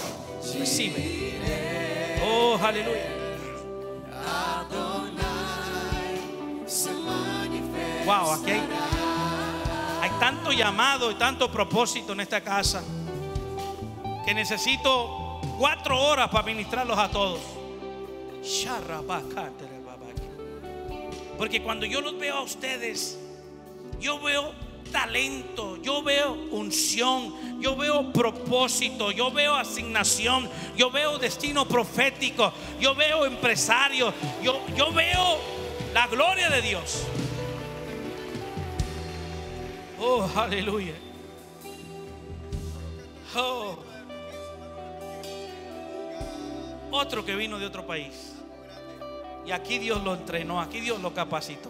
recibe. Oh, aleluya. Wow, aquí hay tanto llamado y tanto propósito en esta casa que necesito 4 horas para ministrarlos a todos. Porque cuando yo los veo a ustedes, yo veo talento, yo veo unción, yo veo propósito, yo veo asignación, yo veo destino profético, yo veo empresarios, yo veo la gloria de Dios. Oh, aleluya. Oh. Otro que vino de otro país y aquí Dios lo entrenó, aquí Dios lo capacitó.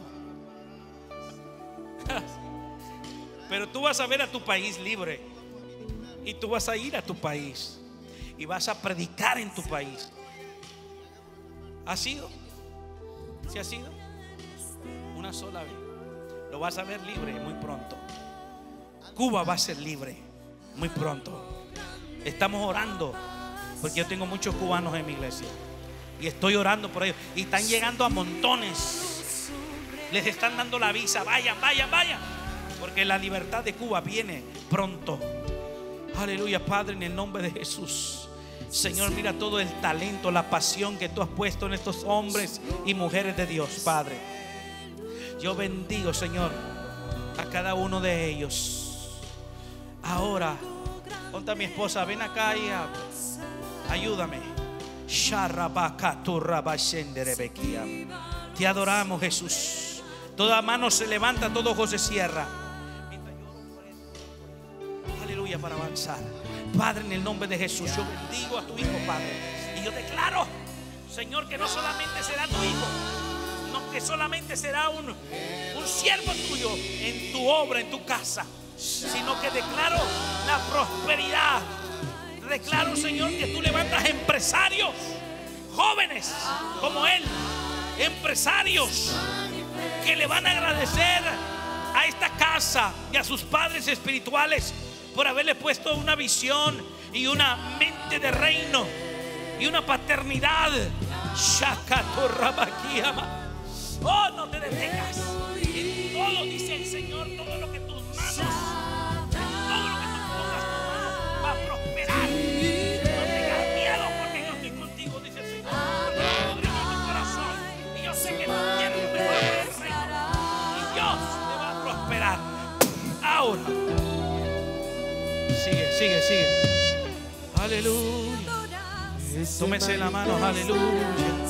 Pero tú vas a ver a tu país libre y tú vas a ir a tu país y vas a predicar en tu país. ¿Ha sido? ¿Sí ha sido? Una sola vez. lo vas a ver libre muy pronto. Cuba va a ser libre muy pronto. Estamos orando porque yo tengo muchos cubanos en mi iglesia y estoy orando por ellos y están llegando a montones. Les están dando la visa. Vayan, vayan, vayan, porque la libertad de Cuba viene pronto. Aleluya, Padre, en el nombre de Jesús. Señor, mira todo el talento, la pasión que tú has puesto en estos hombres y mujeres de Dios, Padre. Yo bendigo, Señor, a cada uno de ellos. Ahora, ponte a mi esposa, ven acá y ayúdame. Te adoramos, Jesús. Toda mano se levanta, todo ojo se cierra. Aleluya, para avanzar. Padre, en el nombre de Jesús, yo bendigo a tu hijo, Padre. Y yo declaro, Señor, que no solamente será tu hijo, no que solamente será un siervo tuyo en tu obra, en tu casa, sino que declaro la prosperidad. Declaro, Señor, que tú levantas empresarios jóvenes como él, empresarios que le van a agradecer a esta casa y a sus padres espirituales por haberle puesto una visión y una mente de reino y una paternidad. Oh, no te detengas. En todo, dice el Señor, todo lo que tus manos, todo lo que tú pongas tu mano va a prosperar. No tengas miedo, porque yo estoy contigo, dice el Señor. Porque yo tu corazón y yo sé que tú quieres lo mejor para el reino, y Dios te va a prosperar. Ahora sigue. Aleluya. Tómese la mano, aleluya.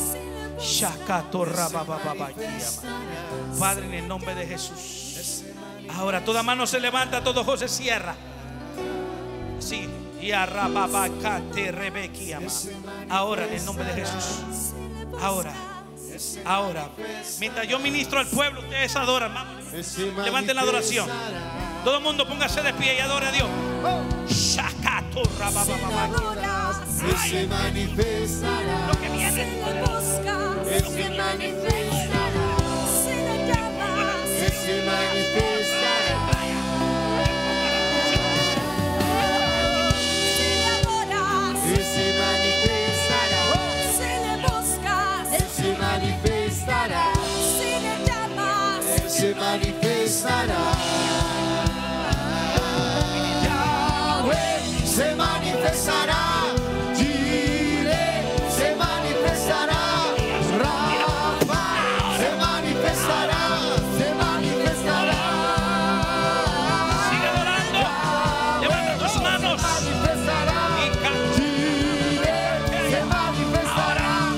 Padre, en el nombre de Jesús. Ahora toda mano se levanta, todo ojo se cierra. Sí. Ahora, en el nombre de Jesús. Ahora. Mientras yo ministro al pueblo, ustedes adoran. Vamos. Levanten la adoración. Todo el mundo póngase de pie y adore a Dios. Se manifestará. Lo que viene, Se manifestará. Se le llama. Se manifestará. Se le adora. Se manifestará. Se le busca. Se manifestará. Se le llama. Se manifestará. Se manifestará, Gire, se manifestará, Rafa, se manifestará, se manifestará. sigue adorando. Levanta tus manos. Y canta. Gire, se manifestará,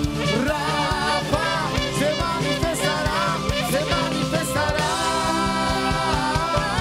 Rafa, se manifestará, se manifestará.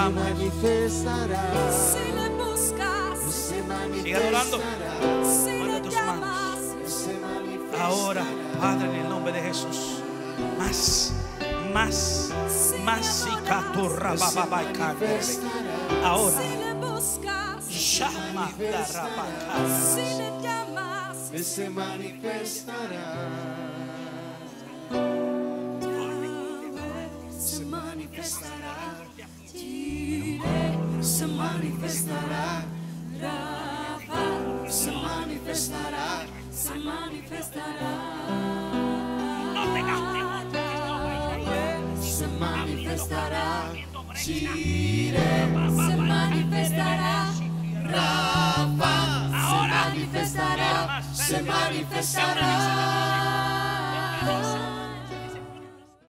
adoramos. manifestará. Si le buscas, Se manifestará. Sigue adorando. si Levanta le tus llamas, manos. Se manifestará. Ahora, Padre, en el nombre de Jesús. Más. Ahora. si le buscas, Llama. si le llamas, Se manifestará. se manifestará. Jireh se manifestará. Rafa se manifestará. Se manifestará. Se manifestará. Jireh se manifestará. Rafa se manifestará. Se manifestará.